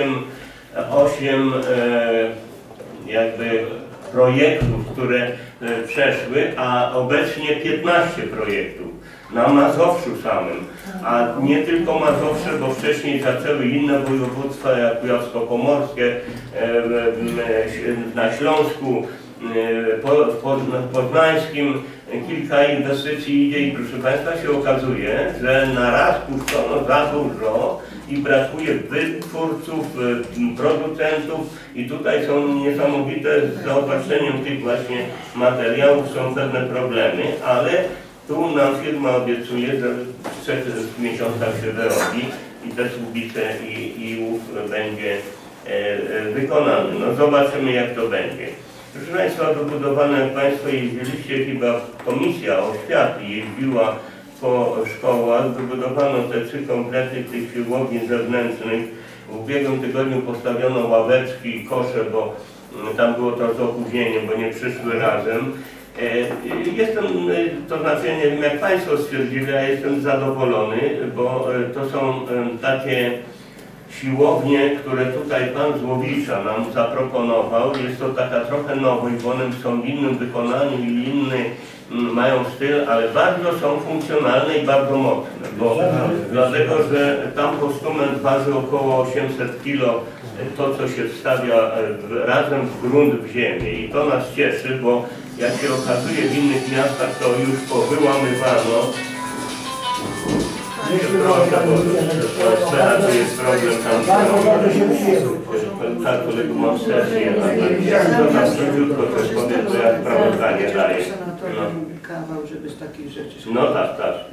8 jakby projektów, które przeszły, a obecnie 15 projektów na Mazowszu samym, a nie tylko Mazowsze, bo wcześniej zaczęły inne województwa, jak kujawsko-pomorskie, na Śląsku, w Poznańskim kilka inwestycji idzie i proszę Państwa się okazuje, że na raz puszczono za dużo i brakuje wytwórców, producentów i tutaj są niesamowite z zaopatrzeniem tych właśnie materiałów, są pewne problemy, ale tu nam firma obiecuje, że w 3 miesiącach się wyrobi i te Słubice i Łów będzie wykonany. No zobaczymy, jak to będzie. Proszę Państwa, wybudowane, jak Państwo jeździliście, chyba Komisja Oświaty jeździła po szkołach, wybudowano te 3 komplety tych siłowni zewnętrznych. W ubiegłym tygodniu postawiono ławeczki i kosze, bo tam było to z opóźnieniem, bo nie przyszły razem. Jestem, to znaczy nie wiem jak Państwo stwierdzili, ja jestem zadowolony, bo to są takie siłownie, które tutaj Pan z Łowicza nam zaproponował. Jest to taka trochę nowość, bo one są w innym wykonaniu i inny mają styl, ale bardzo są funkcjonalne i bardzo mocne, bo dlatego, że tam postument waży około 800 kg, to co się wstawia razem w grunt, w ziemię i to nas cieszy, bo jak się okazuje w innych miastach to już powyłamywano. Teraz jest problem tam, tak, kolegu mam sesję, to na szybciutko coś powiem, to jak sprawozdanie daje. Kawał, żeby z takich rzeczy... No tak.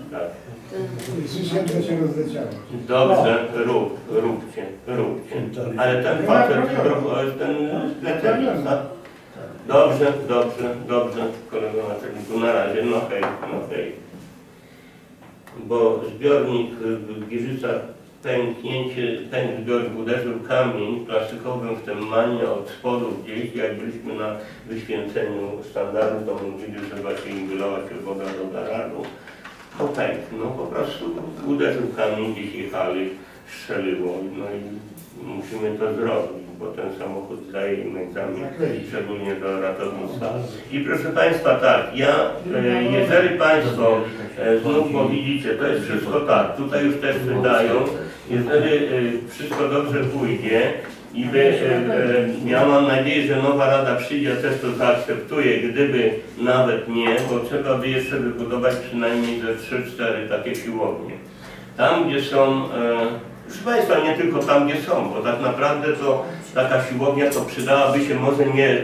Dobrze, róbcie. Ale ten facet, ten zlecenie, tak? Dobrze, kolego naczelniku, na razie, no hej. Bo zbiornik w Giżycach pękł zbiornik, uderzył kamień plastikowym w tym manie od spodu gdzieś, jak byliśmy na wyświęceniu standardu, to mówili, że właśnie im wylała się woda do garażu. To pękł, no po prostu uderzył kamień, gdzieś jechali, strzeliło, no i musimy to zrobić, bo ten samochód zdaje im egzamin, szczególnie do ratownictwa. I proszę Państwa, tak, jeżeli Państwo znów, bo widzicie, to jest wszystko tak, tutaj już też wydają, jeżeli wszystko dobrze pójdzie, I ja mam nadzieję, że nowa Rada przyjdzie, też to zaakceptuje, gdyby nawet nie, bo trzeba by jeszcze wybudować przynajmniej ze 3-4 takie siłownie. Tam, gdzie są, proszę Państwa, nie tylko tam, gdzie są, bo tak naprawdę to taka siłownia to przydałaby się może nie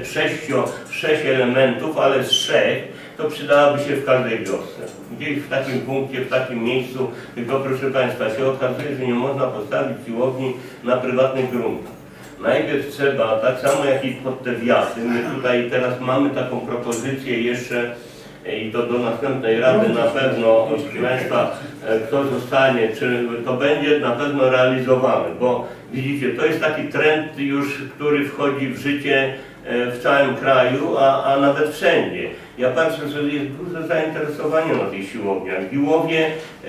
6 elementów, ale z 3, to przydałaby się w każdej wiosce. Gdzieś w takim punkcie, w takim miejscu, tylko proszę Państwa, się okazuje, że nie można postawić siłowni na prywatnych gruntach. Najpierw trzeba, tak samo jak i pod te wiaty, my tutaj teraz mamy taką propozycję jeszcze i to do następnej Rady na pewno, proszę Państwa, kto zostanie, czy to będzie na pewno realizowane, bo widzicie, to jest taki trend już, który wchodzi w życie w całym kraju, a nawet wszędzie. Ja patrzę, że jest duże zainteresowanie na tych siłowniach. W Giłowie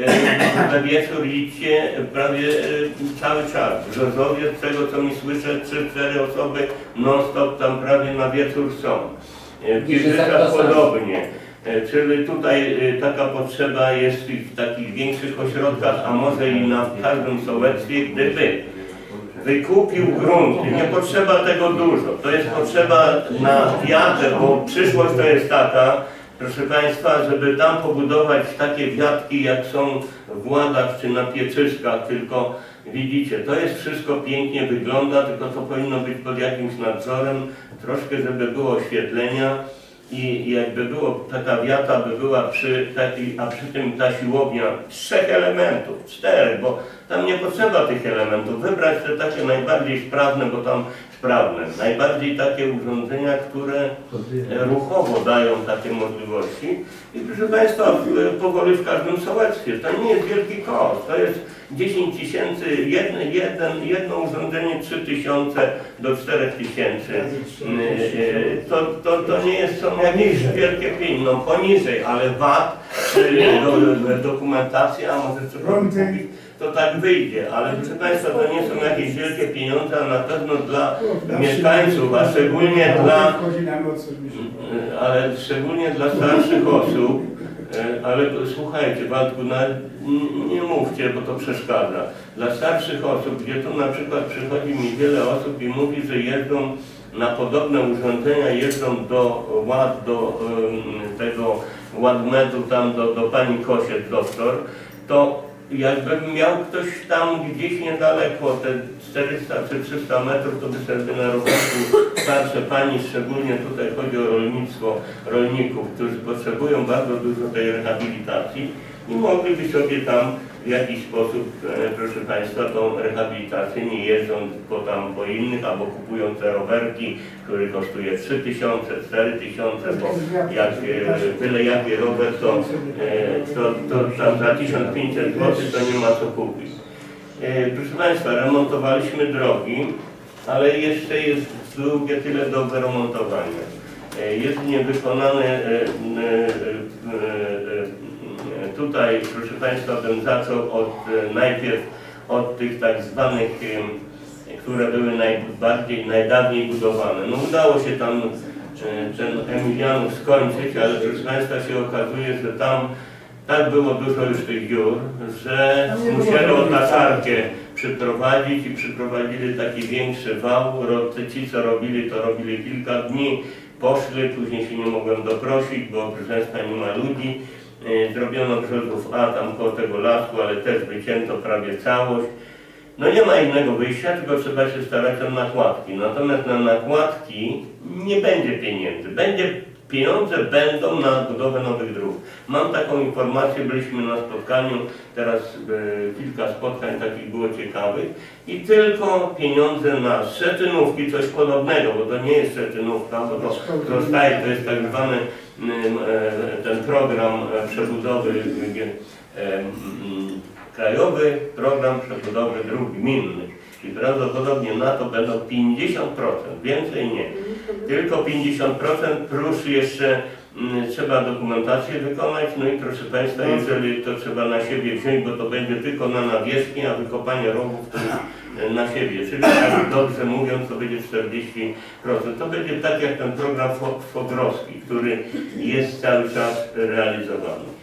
we wieczór idźcie prawie cały czas. W Brzozowie, z tego co mi słyszę, 3-4 osoby non-stop tam prawie na wieczór są. W Giżycach podobnie. Czyli tutaj taka potrzeba jest w takich większych ośrodkach, a może i na każdym sołectwie, gdyby wykupił grunty, nie potrzeba tego dużo, to jest potrzeba na wiatę, bo przyszłość to jest taka, proszę Państwa, żeby tam pobudować takie wiatki, jak są w Ładach czy na Pieczyskach, tylko widzicie, to jest wszystko pięknie wygląda, tylko to powinno być pod jakimś nadzorem, troszkę, żeby było oświetlenia i jakby było, taka wiata by była przy takiej, a przy tym ta siłownia 3 elementów, 4, bo tam nie potrzeba tych elementów, wybrać te takie najbardziej sprawne, bo tam sprawne, najbardziej takie urządzenia, które ruchowo dają takie możliwości i proszę Państwa, powoli w każdym sołectwie, to nie jest wielki koszt, to jest 10 000, jedno urządzenie 3000 do 4000, to nie jest, są jakieś wielkie pieniądze, no poniżej, ale VAT, dokumentacja, a może trzeba kupić, to tak wyjdzie, ale proszę Państwa, to nie są jakieś wielkie pieniądze, a na pewno dla mieszkańców, a szczególnie dla starszych osób, ale słuchajcie, Waldku, nie mówcie, bo to przeszkadza. Dla starszych osób, gdzie tu na przykład przychodzi mi wiele osób i mówi, że jeżdżą na podobne urządzenia, jeżdżą do tego Ładmedu, tam do pani Kosiec, doktor, to jakby miał ktoś tam gdzieś niedaleko, te 400 czy 300 metrów, to by sobie na rowerku starsze pani, szczególnie tutaj chodzi o rolnictwo, rolników, którzy potrzebują bardzo dużo tej rehabilitacji i mogliby sobie tam w jakiś sposób, proszę Państwa, tą rehabilitację, nie jeżdżąc po innych, albo kupują te rowerki, który kosztuje 3000, 4000, bo jak byle jaki rower, to tam za 1500 zł to nie ma co kupić. Proszę Państwa, remontowaliśmy drogi, ale jeszcze jest drugie tyle do wyremontowania. Jest niewykonane tutaj, proszę Państwa, bym zaczął najpierw od tych tak zwanych, które były najdawniej budowane. No udało się tam ten Emilianów skończyć, ale proszę Państwa się okazuje, że tam tak było dużo już tych dziur, że musieli otaczarkę przyprowadzić i przyprowadzili taki większy wał. Ci co robili, to robili kilka dni, poszli, później się nie mogłem doprosić, bo proszę Państwa nie ma ludzi. Zrobiono brzegów A tam koło tego lasku, ale też wycięto prawie całość. No nie ma innego wyjścia, tylko trzeba się starać o nakładki. Natomiast na nakładki nie będzie pieniędzy. Pieniądze będą na budowę nowych dróg. Mam taką informację, byliśmy na spotkaniu, teraz kilka spotkań takich było ciekawych i tylko pieniądze na Szczecinówki, coś podobnego, bo to nie jest Szczecinówka, bo to zostaje, to jest tak zwany ten program przebudowy, krajowy program przebudowy dróg gminnych. I prawdopodobnie na to będą 50%, więcej nie. Tylko 50% plus jeszcze trzeba dokumentację wykonać, no i proszę Państwa, jeżeli to trzeba na siebie wziąć, bo to będzie tylko na nawierzchni, a wykopanie rowów to jest na siebie, czyli tak dobrze mówiąc, to będzie 40%. To będzie tak jak ten program Fodrowski, który jest cały czas realizowany.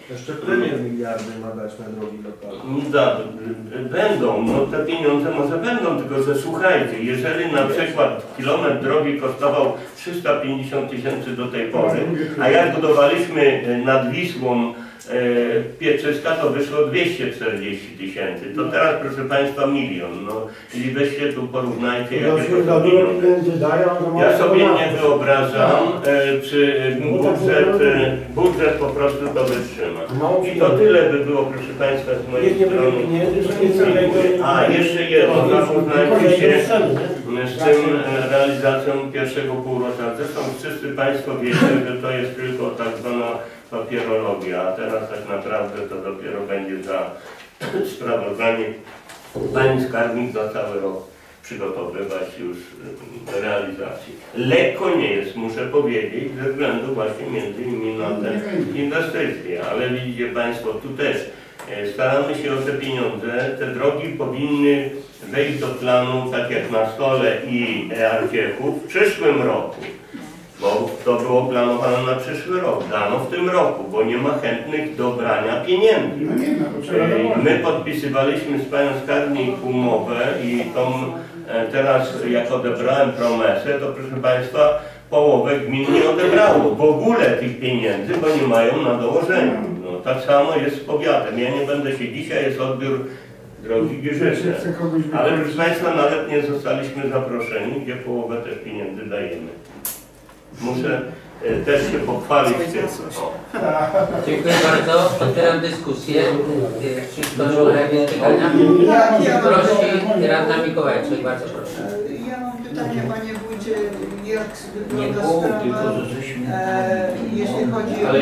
Jeszcze premier miliardy ma dać na drogi lokalne. Będą, no te pieniądze może będą, tylko że słuchajcie, jeżeli na przykład kilometr drogi kosztował 350 000 do tej pory, a jak budowaliśmy nad Wisłą Pieczyska, to wyszło 240 000. To teraz, proszę Państwa, 1 000 000. No, i weźcie tu porównajcie, jakie to są pieniądze. Ja sobie nie wyobrażam, czy budżet po prostu to wytrzyma. I to tyle by było, proszę Państwa, z mojej strony. A, jeszcze jedno, zapoznajcie się z tym realizacją pierwszego półrocza. Zresztą wszyscy Państwo wiecie, że to jest tylko tak zwana papierologia, a teraz tak naprawdę to dopiero będzie za sprawozdanie Pani Skarbnik za cały rok przygotowywać już realizację. Lekko nie jest, muszę powiedzieć, ze względu właśnie między innymi na te inwestycje, ale widzicie Państwo, tu też staramy się o te pieniądze. Te drogi powinny wejść do planu, tak jak na Stole i Arciechu, w przyszłym roku. Bo to było planowane na przyszły rok, dano w tym roku, bo nie ma chętnych do brania pieniędzy. No nie ma, bo trzeba My podpisywaliśmy z Panią Skarbnik umowę i tą teraz jak odebrałem promesę, to proszę Państwa połowę gmin nie odebrało w ogóle tych pieniędzy, bo nie mają na dołożeniu. No, tak samo jest z powiatem. Ja nie będę się, dzisiaj jest odbiór drogi Giżyce, ale proszę Państwa nawet nie zostaliśmy zaproszeni, gdzie połowę tych pieniędzy dajemy. Muszę też się pochwalić tym. Dziękuję bardzo. Otwieram dyskusję. Czy ktoś ma jakieś pytania? Prosi Radna Mikołajczyk, bardzo proszę. Ja mam pytanie, Panie Wójcie, jak wygląda sprawa, jeśli chodzi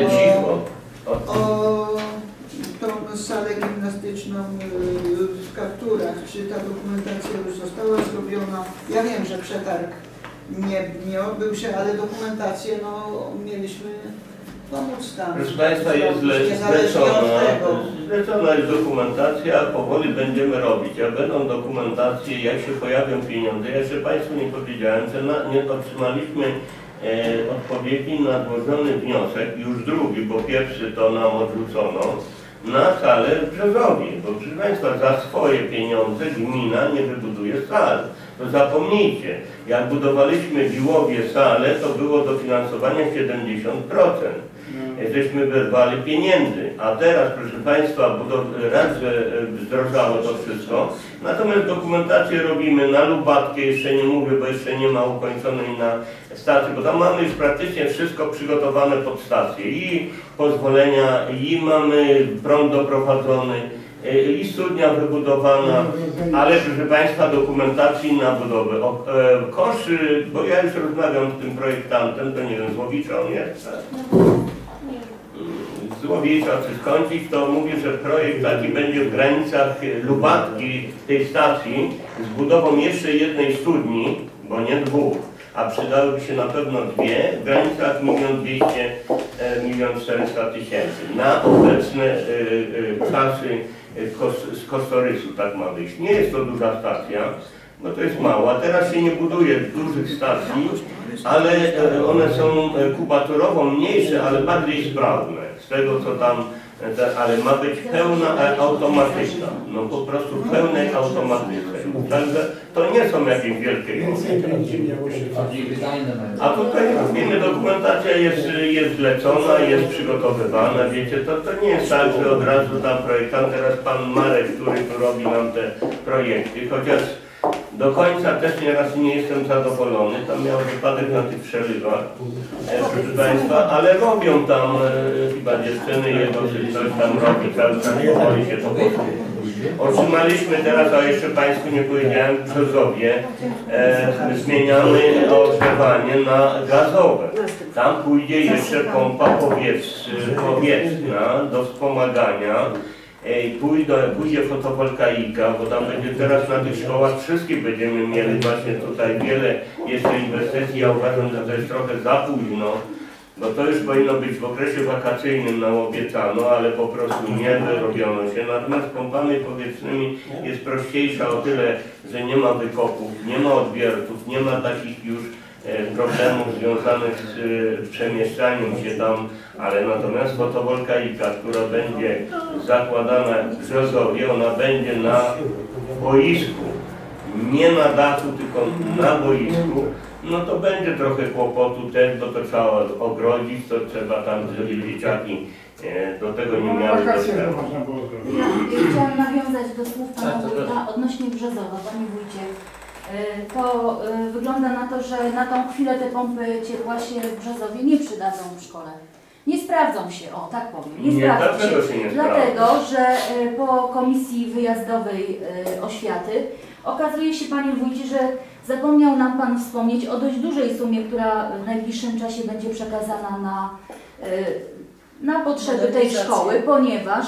o tą salę gimnastyczną w Kapturach, czy ta dokumentacja już została zrobiona? Ja wiem, że przetarg nie odbył się, ale dokumentację mieliśmy pomóc tam. Proszę Państwa, jest zlecona jest dokumentacja, powoli będziemy robić, a będą dokumentacje, jak się pojawią pieniądze. Ja jeszcze Państwu nie powiedziałem, że nie otrzymaliśmy odpowiedzi na złożony wniosek, już drugi, bo pierwszy to nam odrzucono, na salę w Brzezowie, bo proszę Państwa, za swoje pieniądze gmina nie wybuduje sal. To zapomnijcie, jak budowaliśmy w Iłowie salę, to było dofinansowanie 70%. Żeśmy wyrwali pieniędzy, a teraz, proszę Państwa, raz, że zdrożało to wszystko, natomiast dokumentację robimy na Lubatkę, jeszcze nie mówię, bo jeszcze nie ma ukończonej na stacji, bo tam mamy już praktycznie wszystko przygotowane pod stację i pozwolenia, i mamy prąd doprowadzony, i studnia wybudowana, ale proszę Państwa, dokumentacji na budowę. Koszy, bo ja już rozmawiam z tym projektantem, to nie wiem, Złowicza on jest, Złowicza czy skądś, to mówi, że projekt taki będzie w granicach Lubatki, tej stacji, z budową jeszcze jednej studni, bo nie dwóch, a przydałyby się na pewno dwie, w granicach 1 200 400 000 na obecne czasy z kosztorysu, tak ma być. Nie jest to duża stacja, bo to jest mała. Teraz się nie buduje dużych stacji, ale one są kubaturowo mniejsze, ale bardziej sprawne. Z tego co tam, ale ma być pełna automatyczna. No po prostu pełnej automatycznej. Także to nie są jakieś wielkie koszty. A tutaj wiemy, dokumentacja jest zlecona, jest przygotowywana, wiecie, to nie jest tak, że od razu tam projektant, teraz pan Marek, który tu robi nam te projekty, chociaż do końca też nieraz nie jestem zadowolony, tam miał wypadek na tych przelewach, proszę Państwa, ale robią tam chyba dziewczyny jego, czy coś tam robi, cały czas powoli się to postępuje. Otrzymaliśmy teraz, a jeszcze Państwu nie powiedziałem, w Brzezowie zmieniamy ogrzewanie na gazowe. Tam pójdzie jeszcze pompa powietrzna do wspomagania. Pójdzie fotowoltaika, bo tam będzie teraz na tych szkołach wszystkich będziemy mieli właśnie tutaj wiele jeszcze inwestycji. Ja uważam, że to jest trochę za późno, bo to już powinno być w okresie wakacyjnym nam obiecano, ale po prostu nie wyrobiono się. Natomiast pompami powietrznymi jest prościejsza o tyle, że nie ma wykopów, nie ma odwiertów, nie ma takich już problemów związanych z przemieszczaniem się tam, ale natomiast fotowoltaika, która będzie zakładana w Brzozowie, ona będzie na boisku, nie na dachu, tylko na boisku, no to będzie trochę kłopotu też, bo to trzeba ogrodzić, to trzeba tam, żeby dzieciaki do tego nie miały dostępu. Ja chciałam nawiązać do słów pana wójta odnośnie Brzozowa, panie wójcie. To wygląda na to, że na tą chwilę te pompy ciepła się w Brzozowie nie przydadzą w szkole. Nie sprawdzą się, o tak powiem, nie sprawdzą się. Dlatego, że po komisji wyjazdowej oświaty okazuje się, panie wójcie, że zapomniał nam pan wspomnieć o dość dużej sumie, która w najbliższym czasie będzie przekazana na potrzeby tej szkoły, ponieważ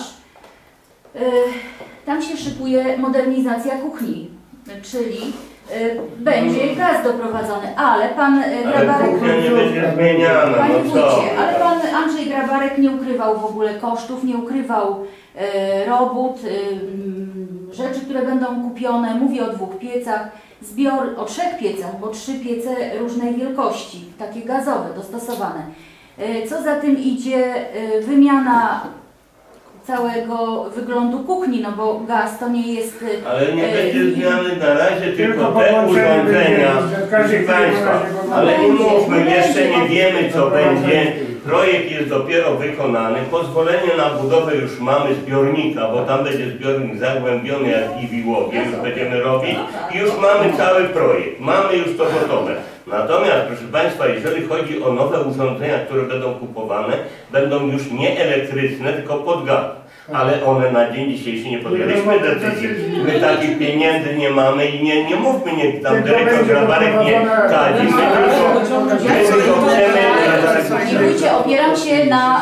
tam się szykuje modernizacja kuchni, czyli będzie gaz doprowadzony, ale pan Grabarek... kuchnia nie będzie zmieniana, Panie no co? wójcie, ale pan Andrzej Grabarek nie ukrywał w ogóle kosztów, nie ukrywał robót, rzeczy, które będą kupione. Mówię o 2 piecach, o 3 piecach, bo 3 piece różnej wielkości, takie gazowe, dostosowane. Co za tym idzie, wymiana całego wyglądu kuchni, no bo gaz to nie jest... Ale nie będzie zmiany na razie, tylko te urządzenia, proszę Państwa, ale umówmy, jeszcze nie wiemy co będzie. Projekt jest dopiero wykonany, pozwolenie na budowę już mamy zbiornika, bo tam będzie zbiornik zagłębiony jak i w Iłowie, już będziemy robić i już mamy cały projekt, mamy już to gotowe. Natomiast, proszę Państwa, jeżeli chodzi o nowe urządzenia, które będą kupowane, będą już nie elektryczne, tylko pod gaz. Ale one na dzień dzisiejszy nie podjęliśmy decyzji. My takich pieniędzy nie mamy i nie mówmy, nie tam dyrektor Grabarek nie kadzi. My tylko chcemy... Panie wójcie, opieram się na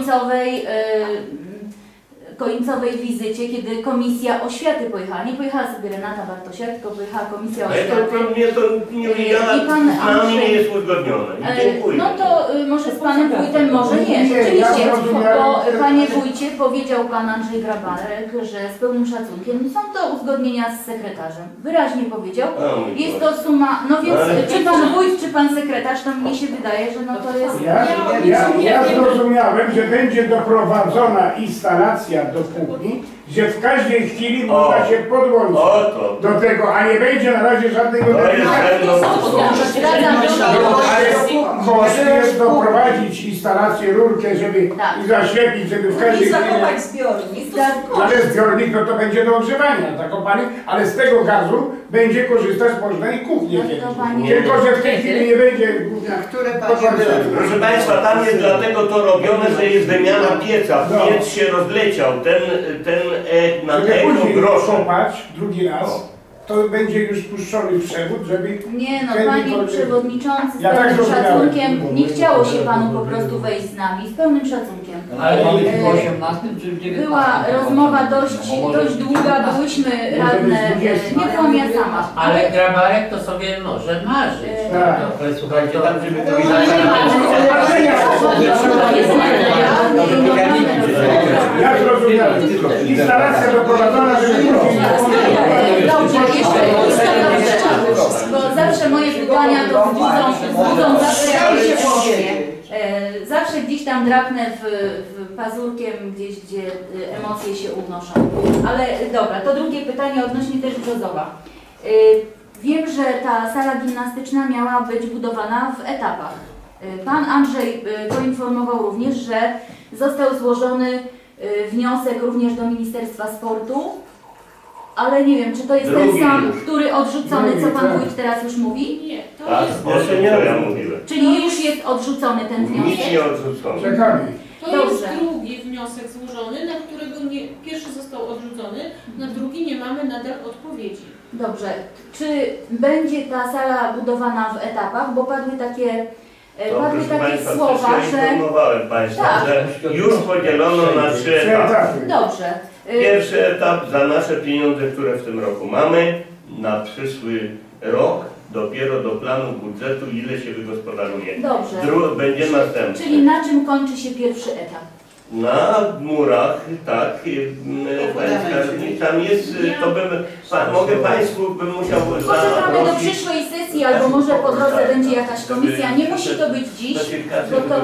końcowej wizycie, kiedy Komisja Oświaty pojechała. Nie pojechała sobie Renata Bartosiak, tylko pojechała Komisja Oświaty. Z nami nie jest uzgodnione. Dziękuję. No to może z panem wójtem, może nie. Rzeczywiście, bo panie wójcie, powiedział pan Andrzej Grabarek, że z pełnym szacunkiem są to uzgodnienia z sekretarzem. Wyraźnie powiedział. Jest to suma, no więc czy pan wójt, czy pan sekretarz, to mnie się wydaje, że no to jest... Ja zrozumiałem, że będzie doprowadzona instalacja do kuchni, że w każdej chwili można się podłączyć do tego, a nie będzie na razie żadnego koszt jest doprowadzić instalację, rurkę, żeby i zaślepić, żeby w każdej chwili... zakopać zbiornik. Ale zbiornik no to będzie do ogrzewania zakopany, ale z tego gazu będzie korzystać można i kuchnię. Tylko, że w tej chwili nie będzie... Proszę Państwa, tam jest dlatego to robione, że jest wymiana pieca. Piec się rozleciał, ten na eko grosz. Drugi raz. To będzie już puszczony przewód, żeby... Nie no, panie przewodniczący, z pełnym szacunkiem, nie chciało się panu po prostu wejść z nami, z pełnym szacunkiem. Ale w 18 czy w 19? Była rozmowa dość długa, byłyśmy radne, nie byłam ja sama. Ale Grabarek to sobie może marzyć. Ale słuchajcie, tam żeby to Ja zrozumiałem. Instalacja doprowadzona, żeby... Dobrze, bo zawsze moje pytania to wzbudzą zawsze jakieś emocje. Zawsze gdzieś tam drapnę w pazurkiem, gdzieś gdzie emocje się unoszą. Ale dobra, to drugie pytanie odnośnie też Brzozowa. Wiem, że ta sala gimnastyczna miała być budowana w etapach. Pan Andrzej poinformował również, że został złożony wniosek również do Ministerstwa Sportu. Ale nie wiem, czy to jest ten sam, który odrzucony, co pan wójt teraz już mówi? Nie, to jest... Ja mówiłem. Czyli już jest odrzucony ten wniosek? Nic nie odrzucony. To jest drugi wniosek złożony, na którego pierwszy został odrzucony, na drugi nie mamy nadal odpowiedzi. Dobrze. Czy będzie ta sala budowana w etapach? Bo padły takie słowa, że... Ja informowałem Państwa, że już podzielono na 3 etapy. Dobrze. Pierwszy etap za nasze pieniądze, które w tym roku mamy, na przyszły rok, dopiero do planu budżetu, ile się wygospodaruje. Dobrze. Będzie następny. Czyli na czym kończy się pierwszy etap? Na murach, tak, tam jest, to mogę Państwu, bym musiał poczekamy do przyszłej sesji sesji, albo może po drodze będzie jakaś komisja. Nie musi to być dziś, bo to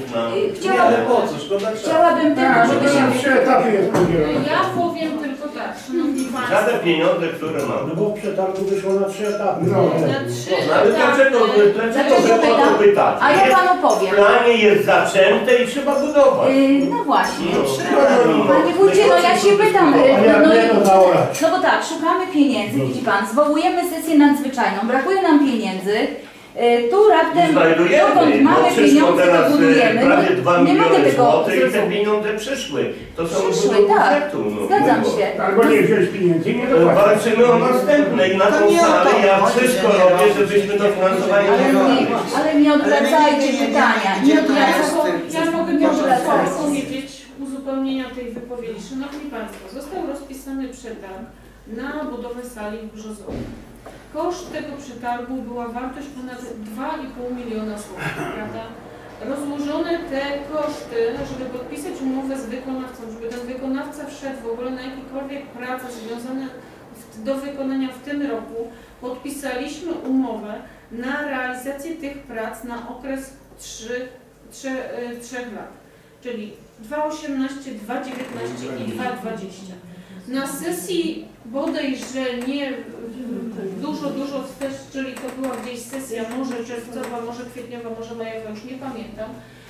chciałabym tylko, żeby się... Trzy etapy jest podzielone. Ja powiem tylko tak, szanowni państwo. Żadne pieniądze, które mam. No bo w przetargu wyszło na 3 etapy. No. Na 3 Ale dlaczego to pytać? A ja panu W powiem. planie jest zaczęte i trzeba budować. No właśnie. No. Panie wójcie, no ja się pytam, zaorać? no bo tak, szukamy pieniędzy, widzi pan, zwołujemy sesję nadzwyczajną, brakuje nam pieniędzy, tu raptem, dokąd mamy pieniądze, to budujemy, prawie 2 nie mogę miliony tego złotych i te zrozumieć. pieniądze przyszły. To są Przyszły, budżetu, tak, no, zgadzam było. się. Albo nie wziąć pieniędzy, nie dopłacić. Walczymy o następne i na tą salę ja wszystko robię, żebyśmy dofinansowanie Ale nie odwracajcie pytania, nie odwracajcie. Ja mogę powiedzieć uzupełnienia tej wypowiedzi. Szanowni Państwo, został rozpisany przetarg na budowę sali w Brzozowie. Koszt tego przetargu była wartość ponad 2,5 miliona złotych, prawda? Rozłożone te koszty, żeby podpisać umowę z wykonawcą, żeby ten wykonawca wszedł w ogóle na jakiekolwiek prace związane do wykonania w tym roku, podpisaliśmy umowę na realizację tych prac na okres 3 lat, czyli 2018, 2019 i 2020. Na sesji bodajże nie dużo też, czyli to była gdzieś sesja może czerwcowa, może kwietniowa, może majowa, już nie pamiętam,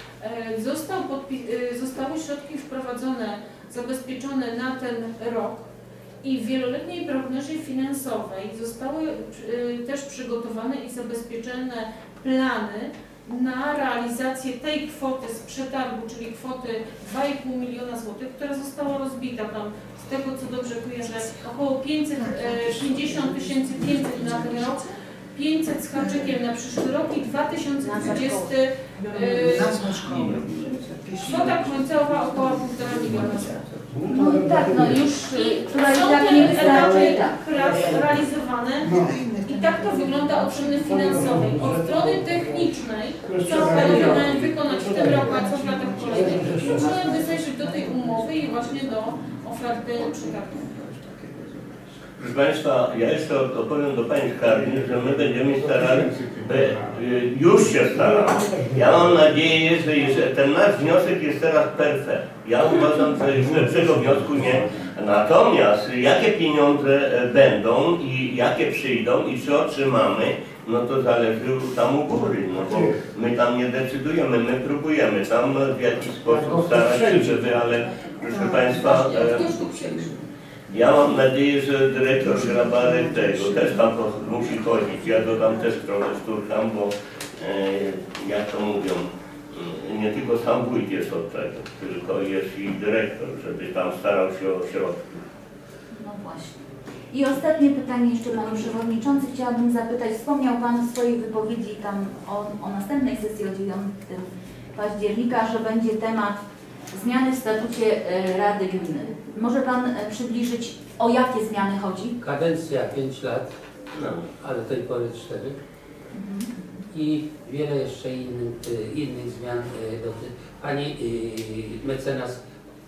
zostały środki wprowadzone, zabezpieczone na ten rok i w wieloletniej prognozie finansowej zostały też przygotowane i zabezpieczone plany na realizację tej kwoty z przetargu, czyli kwoty 2,5 miliona złotych, która została rozbita tam, z tego co dobrze kojarzę, około 50 500 na ten rok, 500 z haczykiem na przyszły rok i 2020 kwota końcowa około 1,5 miliona złotych. No tak, no już, która i tak nie wystarczy. Prac realizowane i tak to wygląda od strony finansowej. Od strony technicznej, co planujemy wykonać w tym roku, a co w latach kolejnych, musimy zajrzeć do tej umowy i właśnie do oferty przetargu. Proszę Państwa, ja jeszcze opowiem do Pani Skarbnik, że my będziemy starali, już się staramy. Ja mam nadzieję, że ten nasz wniosek jest teraz perfekt. Ja uważam, że już lepszego wniosku nie. Natomiast jakie pieniądze będą i jakie przyjdą i czy otrzymamy, no to zależy tam u góry, no bo my tam nie decydujemy, my próbujemy tam w jakiś sposób starać się, żeby, ale proszę Państwa, ja mam nadzieję, że dyrektor Grabarek tego też tam musi chodzić. Ja dodam też trochę szturkam, bo jak to mówią, nie tylko sam wójt jest od tego, tylko jest i dyrektor, żeby tam starał się o środki. No właśnie. I ostatnie pytanie jeszcze Panie Przewodniczący. Chciałabym zapytać, wspomniał Pan w swojej wypowiedzi tam o następnej sesji o 9 października, że będzie temat zmiany w statucie Rady Gminy. Może Pan przybliżyć, o jakie zmiany chodzi? Kadencja 5 lat, a do tej pory 4. I wiele jeszcze innych zmian. Pani mecenas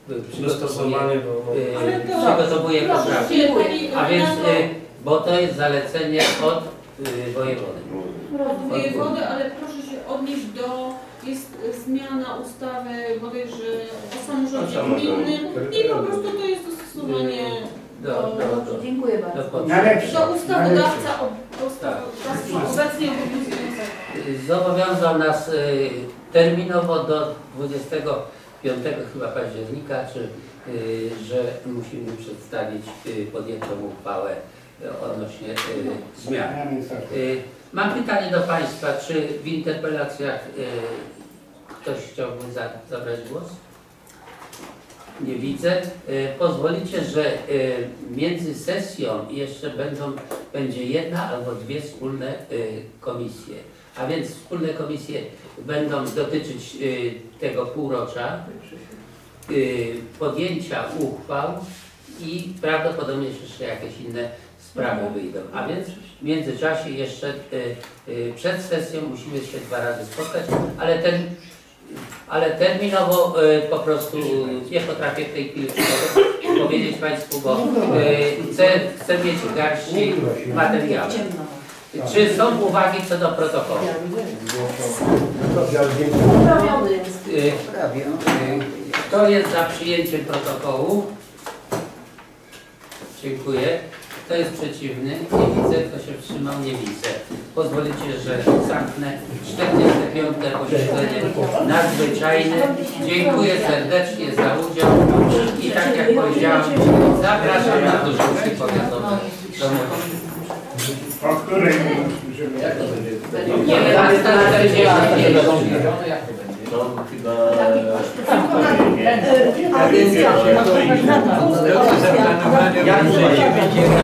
przygotowuje poprawki. A więc, bo to jest zalecenie od wojewody. Od wojewody, ale proszę się odnieść do... Jest zmiana ustawy bodajże o samorządzie gminnym i po prostu to jest dostosowanie do dziękuję bardzo. Do ustawodawca obecnie obowiązującego. Zobowiązał nas terminowo do 25 chyba października, że musimy przedstawić podjętą uchwałę odnośnie zmian. Mam pytanie do Państwa, czy w interpelacjach ktoś chciałby zabrać głos? Nie widzę. Pozwolicie, że między sesją jeszcze będzie jedna albo dwie wspólne komisje. A więc wspólne komisje będą dotyczyć tego półrocza, podjęcia uchwał i prawdopodobnie jeszcze jakieś inne sprawy wyjdą. A więc w międzyczasie jeszcze przed sesją musimy się 2 razy spotkać, ale terminowo po prostu nie potrafię w tej chwili powiedzieć Państwu, bo chcę mieć w garści materiały. Czy są uwagi co do protokołu? Kto jest za przyjęciem protokołu? Dziękuję. Kto jest przeciwny? Nie widzę. Kto się wstrzymał? Nie widzę. Pozwolicie, że zamknę 45. posiedzenie nadzwyczajne. Dziękuję serdecznie za udział i tak jak powiedziałem, zapraszam na dyżurki powiatowe. O której? Nie, To chyba... A więc